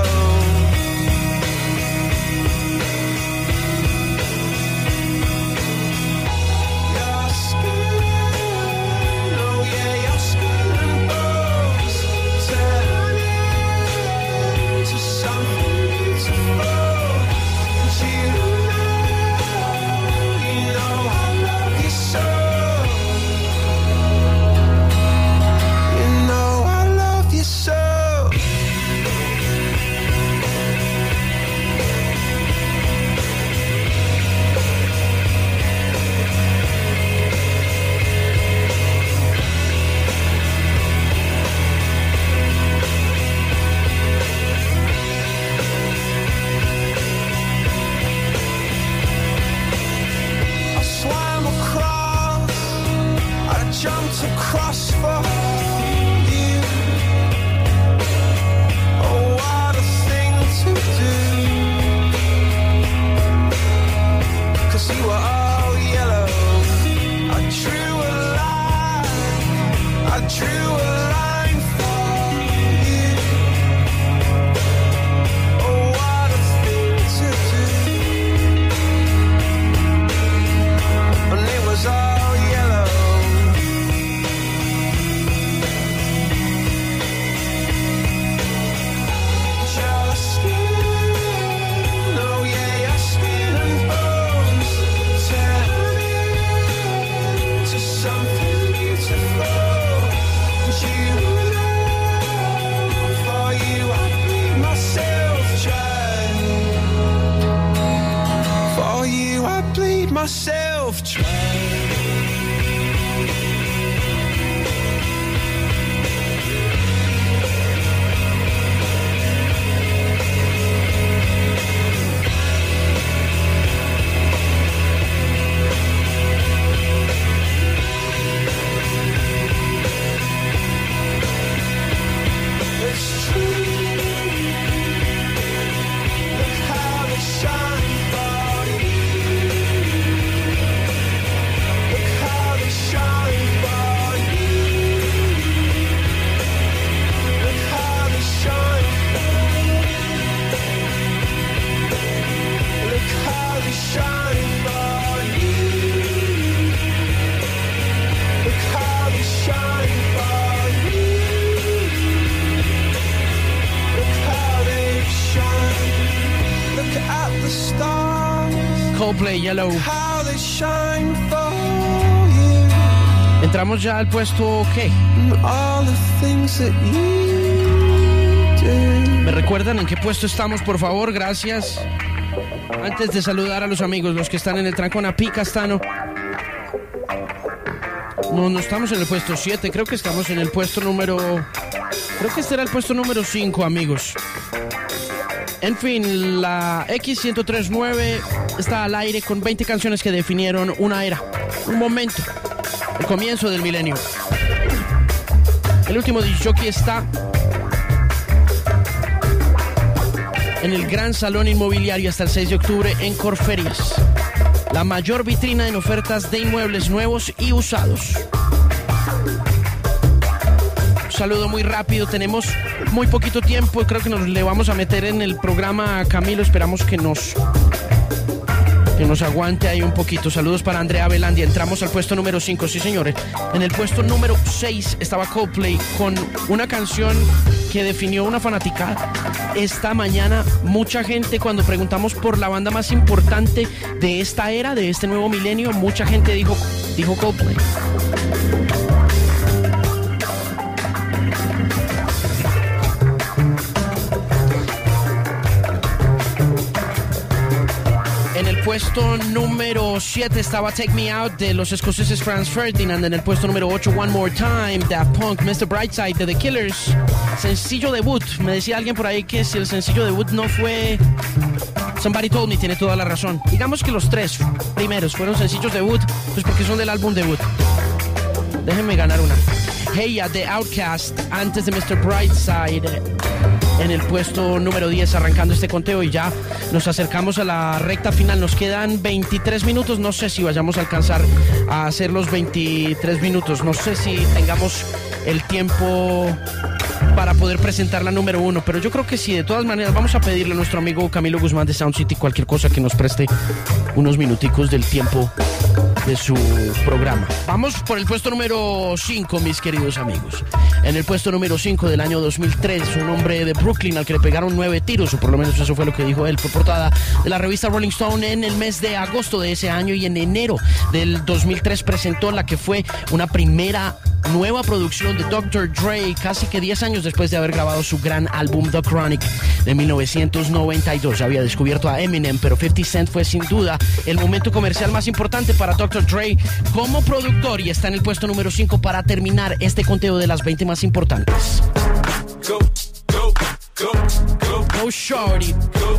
Your skin, oh yeah, your skin and bones turn into something beautiful. You know I love you so. You know I love you so. I swam across, I jumped across for you. Oh, what a thing to do. 'Cause you were all yellow. I drew a line, I drew a line for you. Oh, what a thing to do. And it was all yellow. Your skin, oh yeah, your skin and bones turn into something beautiful. You know, for you I bleed myself dry. For you I bleed myself dry. It's true. Look how they shine for you. Look how they shine for you. Look how they shine for you. Look how they shine for you. Look how they shine for you. Look how they shine. Look at the stars. Coldplay, Yellow. How they shine for you. Entramos ya al puesto, ¿qué? And all the things that you do. ¿Me recuerdan en qué puesto estamos, por favor? Gracias. Antes de saludar a los amigos, los que están en el trancón, a Pi Castano. No estamos en el puesto 7, creo que estamos en el puesto número... Creo que este era el puesto número 5, amigos. En fin, la X1039 está al aire con 20 canciones que definieron una era, un momento, el comienzo del milenio. El último disc jockey está en el Gran Salón Inmobiliario hasta el 6 de octubre en Corferias. La mayor vitrina en ofertas de inmuebles nuevos y usados. Un saludo muy rápido, tenemos muy poquito tiempo, creo que le vamos a meter en el programa a Camilo, esperamos que nos aguante ahí un poquito. Saludos para Andrea Velandia. Entramos al puesto número 5, sí señores. En el puesto número 6 estaba Coldplay con una canción que definió una fanaticada. Esta mañana mucha gente, cuando preguntamos por la banda más importante de esta era, de este nuevo milenio, mucha gente dijo Coldplay. Puesto número 7 estaba Take Me Out de los escoceses Franz Ferdinand. En el puesto número 8 One More Time, Daft Punk, Mr. Brightside de The Killers. Sencillo debut. Me decía alguien por ahí que si el sencillo debut no fue Somebody Told Me, tiene toda la razón. Digamos que los 3 primeros fueron sencillos debut, pues porque son del álbum debut. Déjenme ganar una. Hey Ya de Outkast antes de Mr. Brightside. En el puesto número 10 arrancando este conteo y ya nos acercamos a la recta final. Nos quedan 23 minutos, no sé si vayamos a alcanzar a hacer los 23 minutos, no sé si tengamos el tiempo para poder presentar la número 1, pero yo creo que sí. De todas maneras vamos a pedirle a nuestro amigo Camilo Guzmán de Sound City cualquier cosa que nos preste unos minuticos del tiempo de su programa. Vamos por el puesto número 5, mis queridos amigos. En el puesto número 5 del año 2003, un hombre de Brooklyn al que le pegaron 9 tiros, o por lo menos eso fue lo que dijo él. Fue portada de la revista Rolling Stone en el mes de agosto de ese año, y en enero del 2003 presentó la que fue una primera nueva producción de Dr. Dre, casi que 10 años después de haber grabado su gran álbum The Chronic de 1992. Ya había descubierto a Eminem, pero 50 Cent fue sin duda el momento comercial más importante para Dr. Dre como productor, y está en el puesto número 5 para terminar este conteo de las 20 más importantes. Go, go, go, go. Go shorty.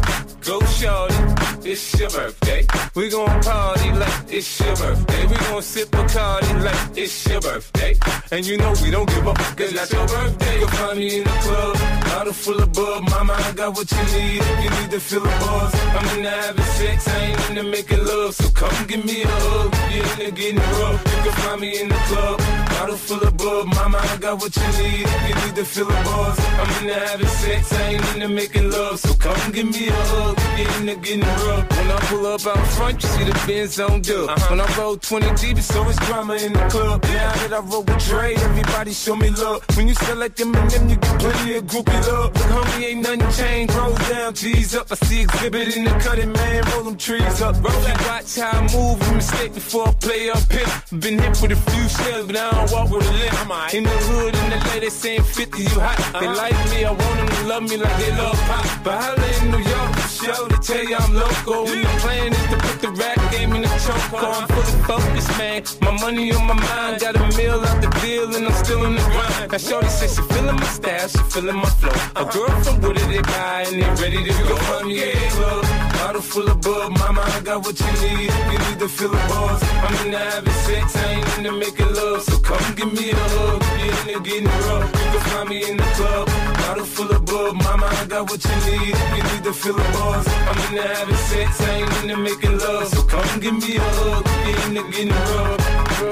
Go shorty. It's your birthday. We gon' party like it's your birthday. We gon' sip Bacardi like it's your birthday. And you know we don't give up, cause that's your birthday. You'll find me in the club, bottle full of bub. Mama, I got what you need if you need to feel the buzz. I'm into having sex, I ain't into making love. So come give me a hug, you're into getting rough. You can find me in the club, bottle full of bub. Mama, I got what you need if you need to feel the buzz. I'm into having sex, I ain't into making love. So come give me a hug, you're into getting rough. When I pull up out front, you see the Benz on dub. When I roll 20 deep, it's always drama in the club. Now that I roll with Dre, everybody show me love. When you sell like them and them, you get plenty of groupie love. Look, homie, ain't nothing changed. Roll down, G's up. I see exhibit in the cutting, man. Roll them trees up. Roll that, watch how I move. A mistake before I play up here. Been hit with a few shells, but I don't walk with a limp. In the hood, in the LA, they saying 50, you hot. They like me, I want them to love me like they love pop. But holla in New York, show they tell you I'm local. And the plan is to put the rap game in the choke. I'm fully focused, man. My money on my mind. Got a meal out the deal and I'm still in the grind. Now shorty says she feeling my style, she feeling my flow. A girl from Wooded, they buy and they ready to go. Find me at the club, bottle full of bub. Mama, I got what you need. You need to feel the buzz. I'm into having sex, I ain't into making love. So come give me a hug, you're into getting rough. You can find me in the club, bottle full of bub. Mama, I got what you need. You need to feel the buzz. I'm into having sex, I ain't into making love. So come give me a hug, you're into getting rough.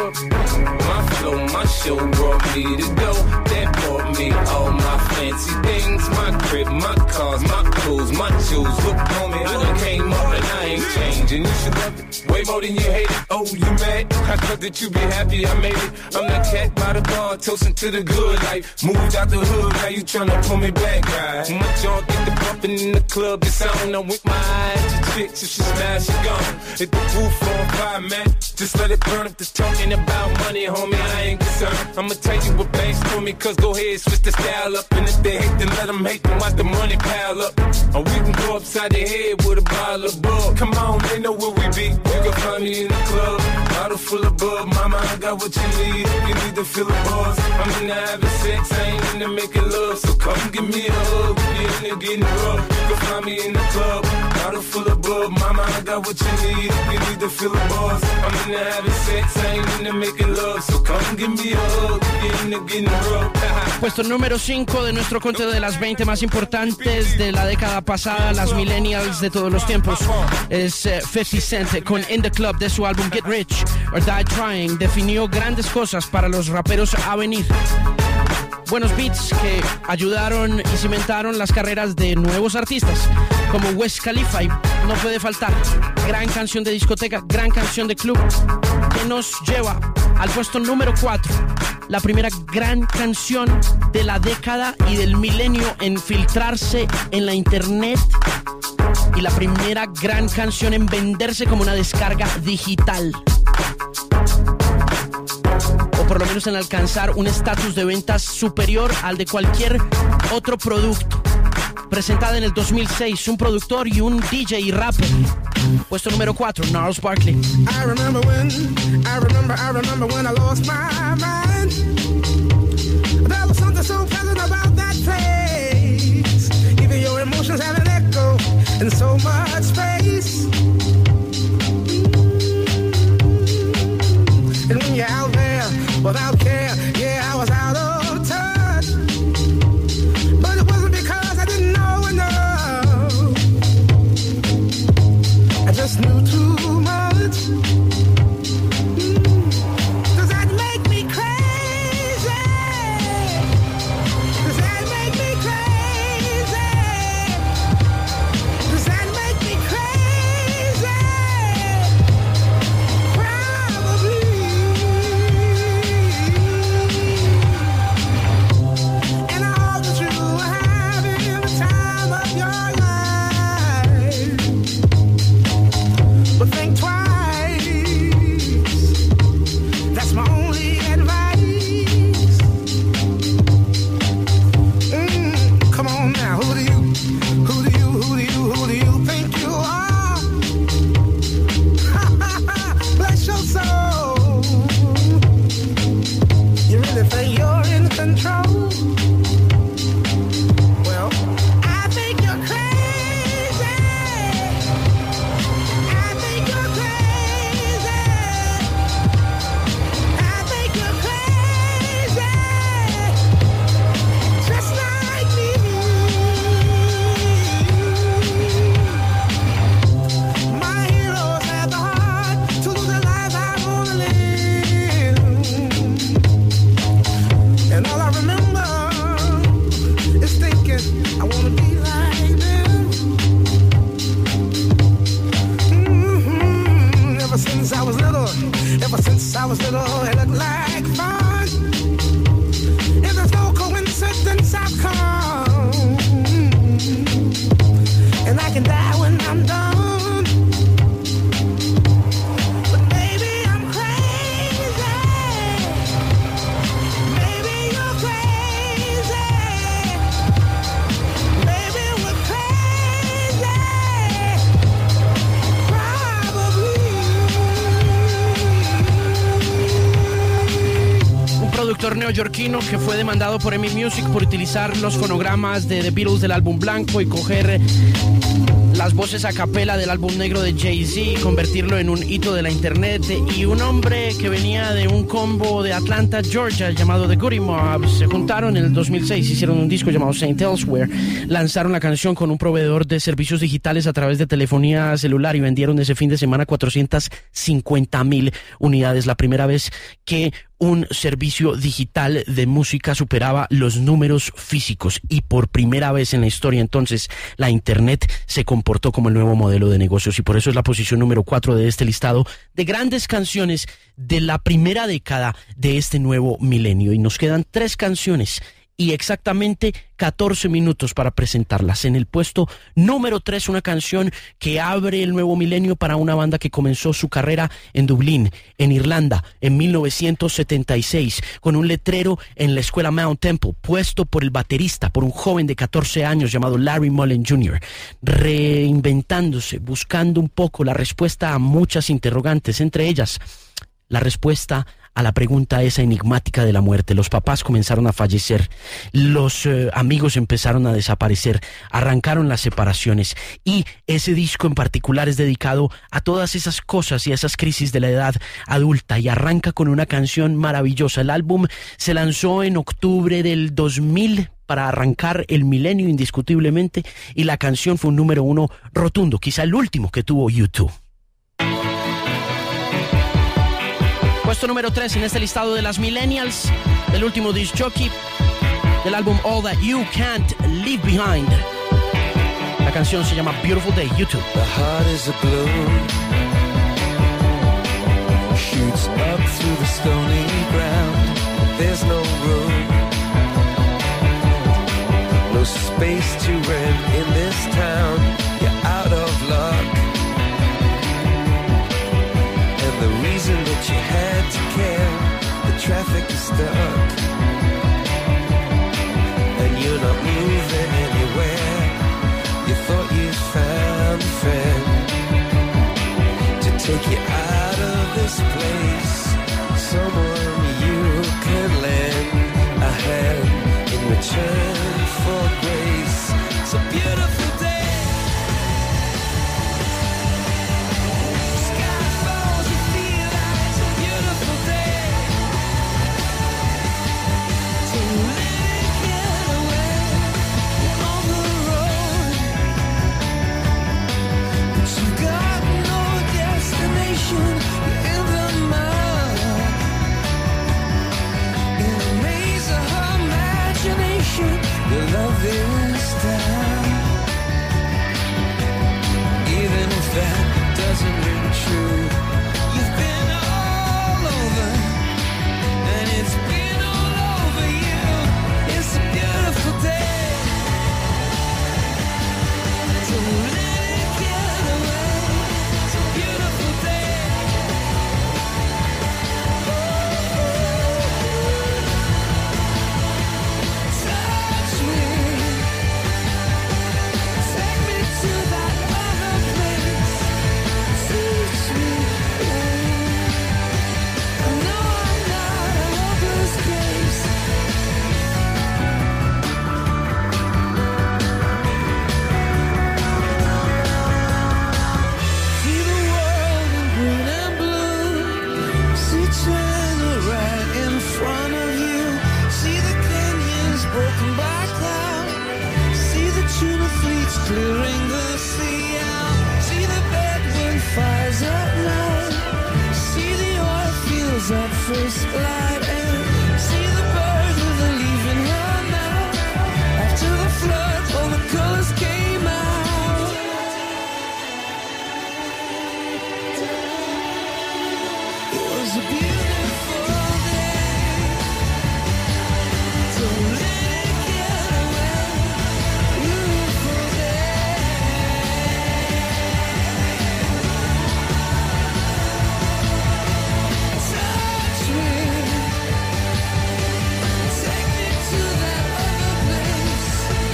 My flow, my show brought me to go. That brought me all my fancy things. My crib, my cars, my clothes, my shoes. Look, homie, I done came up and I ain't changing. You should love it way more than you hate it. Oh, you mad? I thought that you be happy I made it. I'm that cat by the bar, toasting to the good life. Moved out the hood, now you tryna pull me back, right? My jaw get the bumping in the club, it's on. I'm with my eyes to chicks, if she smash, she gone. Hit the roof on fire, man. Just let it burn if the talking about money, homie, I ain't concerned. I'ma tell you what banks for me, cause go ahead, switch the style up. And if they hate, then let them hate, then watch the money pile up. Or we can go upside their head with a bottle of bug. Come on, they know where we be. You can find me in the club, bottle full of bug. Mama, I got what you need. You need to feel the buzz. I'm into having sex, I ain't into making love. So come give me a hug, you're into getting rough. You can find me in the club, Bottle full of bug, mama, I got what you need. If you need to feel the buzz, I'm into having sex, I ain't into making love. So come give me a hug, get into getting rough. Puesto número 5 de nuestro conteo de las 20 más importantes de la década pasada, las millennials de todos los tiempos. Es 50 Cent con In the Club de su álbum Get Rich or Die Trying. Definió grandes cosas para los raperos a venir. Buenos beats que ayudaron y cimentaron las carreras de nuevos artistas como Wiz Khalifa, y no puede faltar. Gran canción de discoteca, gran canción de club, que nos lleva al puesto número 4. La primera gran canción de la década y del milenio en filtrarse en la internet, y la primera gran canción en venderse como una descarga digital, o por lo menos en alcanzar un estatus de ventas superior al de cualquier otro producto. Presentada en el 2006, un productor y un DJ y rapper. Puesto número 4, Gnarls Barkley. I remember when I lost my mind. There was something so pleasant about that place. Even your emotions have an echo in so much space. And when you're out there without care, yeah, I was out of touch. But it wasn't because I didn't know enough. I just knew too much. Does that make me crazy? Does that make me crazy? Does that make me crazy? Probably. And I hope that you are having the time of your life. But think twice. That's my only advice. Come on now, who do you think you are? Bless your soul. You really think you're in control? Well, I think you're crazy. I think you're crazy. I think you're crazy. Just like me. My heroes had the heart to lose their lives. I wanna live. And all I remember is thinking I wanna be like them. Ever since I was little, it looked like fun. If there's no coincidence, I've come. And I can die when I'm done. But maybe I'm crazy. Maybe you're crazy. Maybe we're crazy. Un productor neoyorquino que fue demandado por EMI Music por utilizar los fonogramas de The Beatles del álbum blanco y coger las voces a capela del álbum negro de Jay-Z y convertirlo en un hito de la internet. Y un hombre que venía de un combo de Atlanta, Georgia, llamado The Goody Mob, se juntaron en el 2006, hicieron un disco llamado Saint Elsewhere, lanzaron la canción con un proveedor de servicios digitales a través de telefonía celular y vendieron ese fin de semana 450,000 unidades, la primera vez que un servicio digital de música superaba los números físicos, y por primera vez en la historia entonces la internet se comportó como el nuevo modelo de negocios, y por eso es la posición número 4 de este listado de grandes canciones de la primera década de este nuevo milenio. Y nos quedan 3 canciones y exactamente 14 minutos para presentarlas. En el puesto número 3, una canción que abre el nuevo milenio para una banda que comenzó su carrera en Dublín, en Irlanda, en 1976, con un letrero en la escuela Mount Temple, puesto por el baterista, por un joven de 14 años llamado Larry Mullen Jr., reinventándose, buscando un poco la respuesta a muchas interrogantes, entre ellas la respuesta a la pregunta esa enigmática de la muerte. Los papás comenzaron a fallecer, los amigos empezaron a desaparecer, arrancaron las separaciones, y ese disco en particular es dedicado a todas esas cosas y a esas crisis de la edad adulta, y arranca con una canción maravillosa. El álbum se lanzó en octubre del 2000 para arrancar el milenio indiscutiblemente, y la canción fue un número 1 rotundo, quizá el último que tuvo U2. Puesto número 3 en este listado de las millennials, del último disc jockey del álbum All That You Can't Leave Behind. La canción se llama Beautiful Day, U2. The heart is a balloon, shoots up through the stony ground. There's no room, no space to rent in this town. You're out of luck, and the reason that you had to care, the traffic is stuck, and you're not moving anywhere. You thought you found a friend to take you out of this place, someone you can lend a hand in return for grace. It's a beautiful day. Sky falls, you feel like it's a beautiful day. So let it get away on the road, but you've got no destination. You're in the mud, in a maze of her imagination. Your love is down, even if that doesn't ring true. You've been all over, and it's been all over you. It's a beautiful day, so let it get away. It's a beautiful day. Touch me, take me to that other place. Teach me, I know I'm not a hopeless case. See the world in green and blue. See China right in front of you. See the canyons broken by cloud. See the tuna fleets clearing the sea out. See the bedroom fires at night. See the oil fields at first light. And see the bird with a leaf in her mouth. After the flood, all the colors came out. It was a beautiful day. So let it get away. Beautiful day. Touch me, take me to that other place.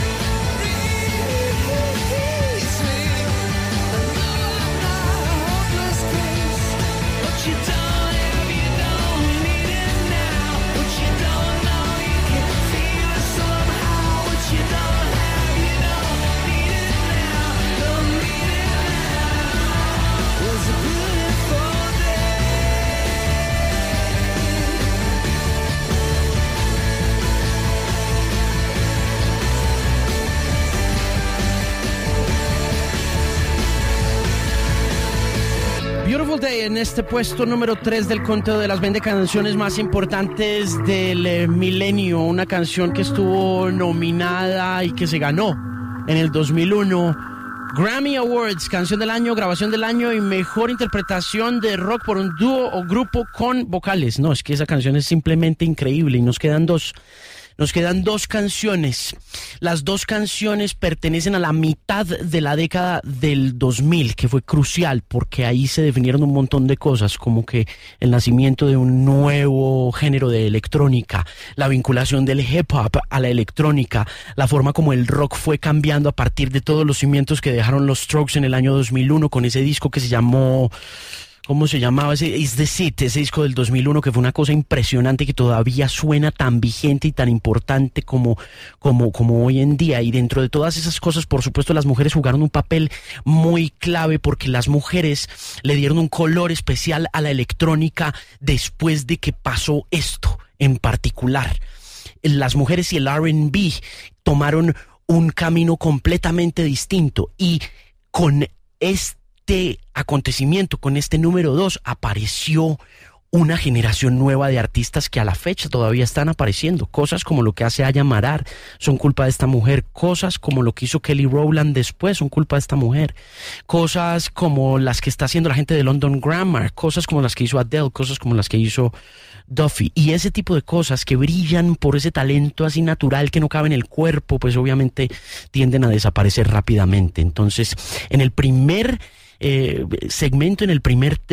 Release me. I know I'm not a hopeless case. What you don't have, you don't need it now. What you don't know, you can feel it somehow. What you don't have, you don't need it now. Don't need it now. It was a beautiful day. Beautiful Day en este puesto número 3 del conteo de las 20 canciones más importantes del milenio. Una canción que estuvo nominada y que se ganó en el 2001 Grammy Awards, canción del año, grabación del año y mejor interpretación de rock por un dúo o grupo con vocales. No, es que esa canción es simplemente increíble, y nos quedan dos canciones. Las dos canciones pertenecen a la mitad de la década del 2000, que fue crucial porque ahí se definieron un montón de cosas, como que el nacimiento de un nuevo género de electrónica, la vinculación del hip hop a la electrónica, la forma como el rock fue cambiando a partir de todos los cimientos que dejaron los Strokes en el año 2001 con ese disco que se llamó ¿cómo se llamaba ese? Is the Seat, ese disco del 2001 que fue una cosa impresionante, que todavía suena tan vigente y tan importante como hoy en día. Y dentro de todas esas cosas, por supuesto, las mujeres jugaron un papel muy clave, porque las mujeres le dieron un color especial a la electrónica después de que pasó esto en particular. Las mujeres y el R&B tomaron un camino completamente distinto, y con este acontecimiento, con este número 2, apareció una generación nueva de artistas que a la fecha todavía están apareciendo. Cosas como lo que hace Aya Marar son culpa de esta mujer. Cosas como lo que hizo Kelly Rowland después son culpa de esta mujer. Cosas como las que está haciendo la gente de London Grammar. Cosas como las que hizo Adele. Cosas como las que hizo Duffy. Y ese tipo de cosas que brillan por ese talento así natural que no cabe en el cuerpo, pues obviamente tienden a desaparecer rápidamente. Entonces, en el primer segmento, en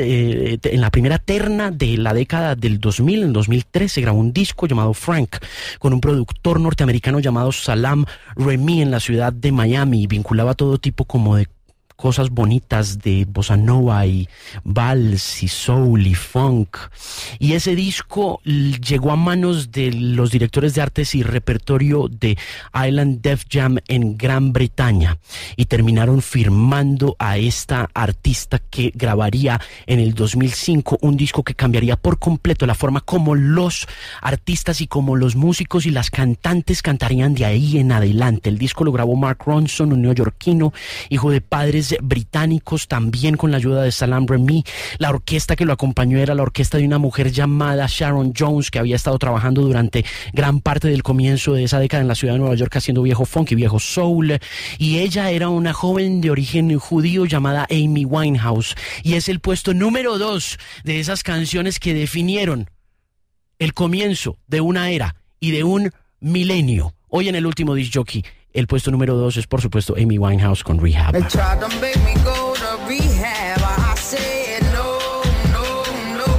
la primera terna de la década del 2000, en 2003, se grabó un disco llamado Frank, con un productor norteamericano llamado Salam Remy en la ciudad de Miami, y vinculaba todo tipo como de cosas bonitas de bossa nova y vals y soul y funk. Y ese disco llegó a manos de los directores de artes y repertorio de Island Def Jam en Gran Bretaña, y terminaron firmando a esta artista, que grabaría en el 2005 un disco que cambiaría por completo la forma como los artistas y como los músicos y las cantantes cantarían de ahí en adelante. El disco lo grabó Mark Ronson, un neoyorquino, hijo de padres británicos, también con la ayuda de Salam Remy. La orquesta que lo acompañó era la orquesta de una mujer llamada Sharon Jones, que había estado trabajando durante gran parte del comienzo de esa década en la ciudad de Nueva York haciendo viejo funk y viejo soul, y ella era una joven de origen judío llamada Amy Winehouse, y es el puesto número 2 de esas canciones que definieron el comienzo de una era y de un milenio. Hoy en el último disc jockey, el puesto número 2 es, por supuesto, Amy Winehouse con Rehab. They tried to make me go to rehab. I said no, no, no.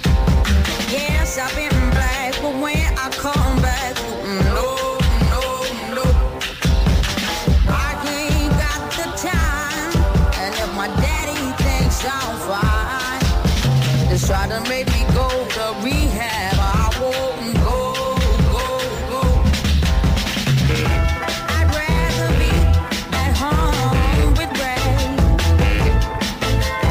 Yes, I've been black, but when I come back, no, no, no. I ain't got the time, and if my daddy thinks I'm fine, they try to make me go to rehab. I won't go. I'd rather be at home with Ray.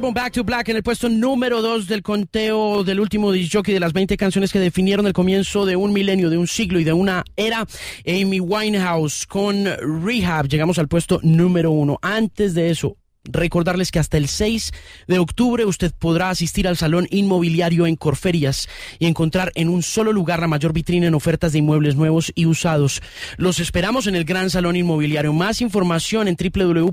álbum Back to Black en el puesto número 2 del conteo del último disc jockey de las 20 canciones que definieron el comienzo de un milenio, de un siglo y de una era. Amy Winehouse con Rehab. Llegamos al puesto número 1. Antes de eso, recordarles que hasta el 6 de octubre usted podrá asistir al Salón Inmobiliario en Corferias y encontrar en un solo lugar la mayor vitrina en ofertas de inmuebles nuevos y usados. Los esperamos en el Gran Salón Inmobiliario. Más información en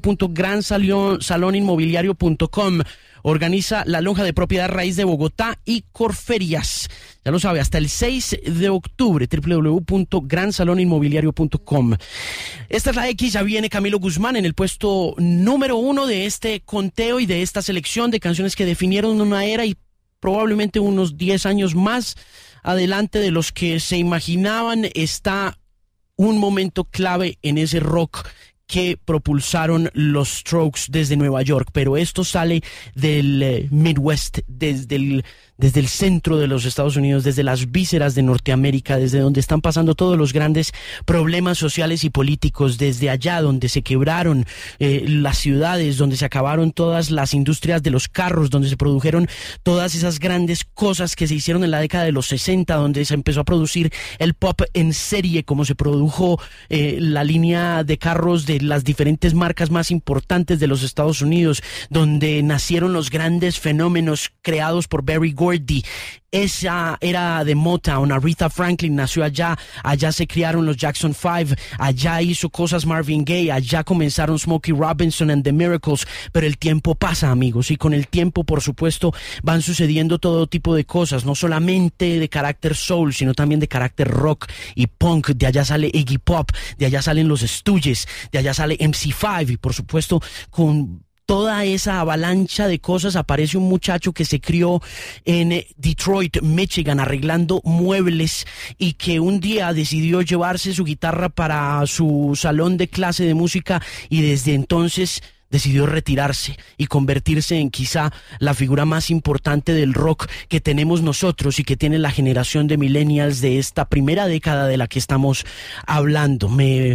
www.gransaloninmobiliario.com. Organiza la Lonja de Propiedad Raíz de Bogotá y Corferias. Ya lo sabe, hasta el 6 de octubre, www.gransaloninmobiliario.com. Esta es la X, ya viene Camilo Guzmán en el puesto número 1 de este conteo y de esta selección de canciones que definieron una era y probablemente unos 10 años más adelante de los que se imaginaban. Está un momento clave en ese rock que propulsaron los Strokes desde Nueva York, pero esto sale del Midwest, desde el centro de los Estados Unidos, desde las vísceras de Norteamérica, desde donde están pasando todos los grandes problemas sociales y políticos, desde allá donde se quebraron las ciudades, donde se acabaron todas las industrias de los carros, donde se produjeron todas esas grandes cosas que se hicieron en la década de los 60, donde se empezó a producir el pop en serie, como se produjo la línea de carros de las diferentes marcas más importantes de los Estados Unidos, donde nacieron los grandes fenómenos creados por Berry Gordy. Esa era de Motown. Aretha Franklin nació allá se criaron los Jackson 5, allá hizo cosas Marvin Gaye, allá comenzaron Smokey Robinson and the Miracles, pero el tiempo pasa, amigos, y con el tiempo, por supuesto, van sucediendo todo tipo de cosas, no solamente de carácter soul, sino también de carácter rock y punk. De allá sale Iggy Pop, de allá salen los Stooges, de allá sale MC5 y, por supuesto, con toda esa avalancha de cosas aparece un muchacho que se crió en Detroit, Michigan, arreglando muebles y que un día decidió llevarse su guitarra para su salón de clase de música y desde entonces decidió retirarse y convertirse en quizá la figura más importante del rock que tenemos nosotros y que tiene la generación de millennials de esta primera década de la que estamos hablando. Me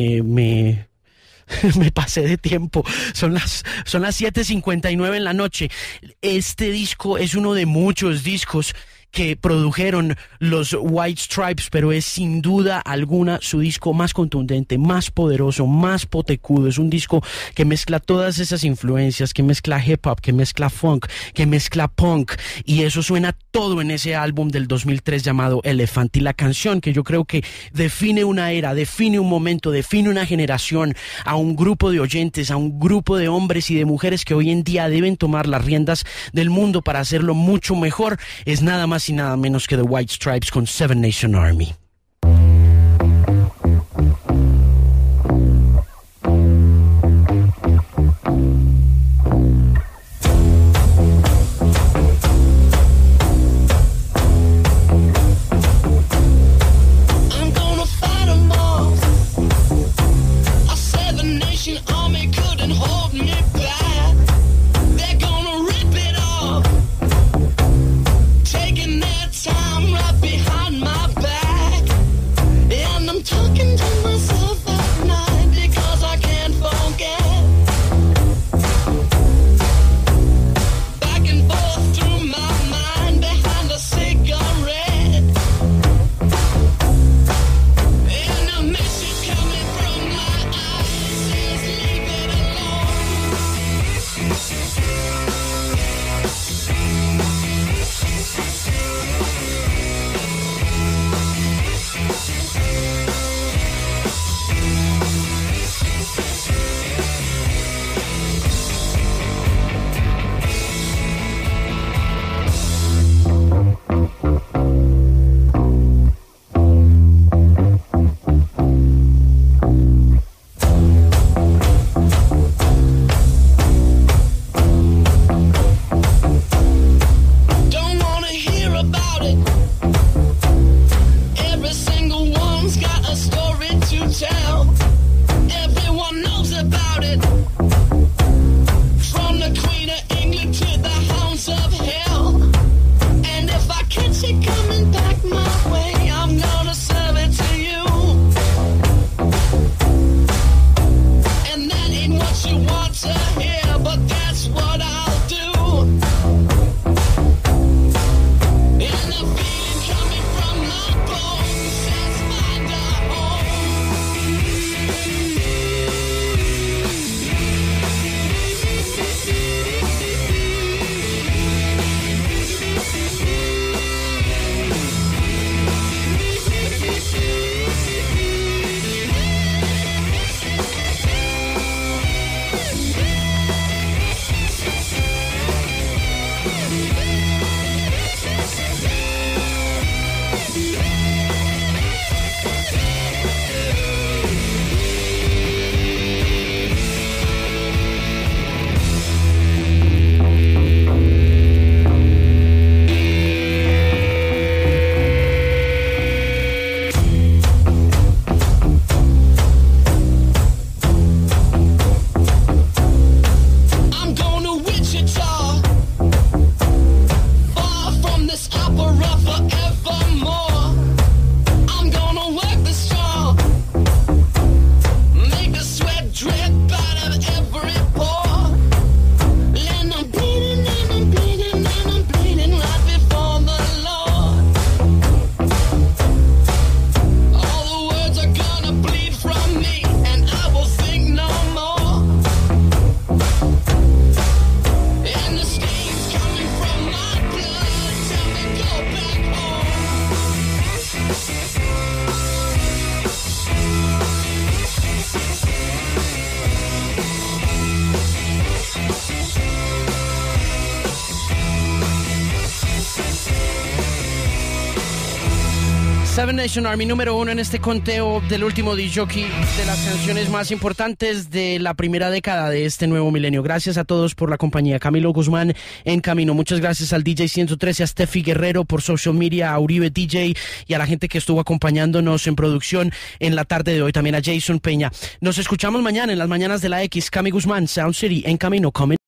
pasé de tiempo, son las 7:59 en la noche. Este disco es uno de muchos discos que produjeron los White Stripes, pero es sin duda alguna su disco más contundente, más poderoso, más potecudo. Es un disco que mezcla todas esas influencias, que mezcla hip hop, que mezcla funk, que mezcla punk, y eso suena todo en ese álbum del 2003 llamado Elephant. Y la canción que yo creo que define una era, define un momento, define una generación, a un grupo de oyentes, a un grupo de hombres y de mujeres que hoy en día deben tomar las riendas del mundo para hacerlo mucho mejor, es nada más y nada menos que The White Stripes con Seven Nation Army. Time right behind my back. what you want to hear, but that's what I'll do. Seven Nation Army, número 1 en este conteo del último disc jockey de las canciones más importantes de la primera década de este nuevo milenio. Gracias a todos por la compañía. Camilo Guzmán en camino. Muchas gracias al DJ 113, a Steffi Guerrero por social media, a Uribe DJ y a la gente que estuvo acompañándonos en producción en la tarde de hoy. También a Jason Peña. Nos escuchamos mañana en las mañanas de la X. Cami Guzmán, Sound City en camino.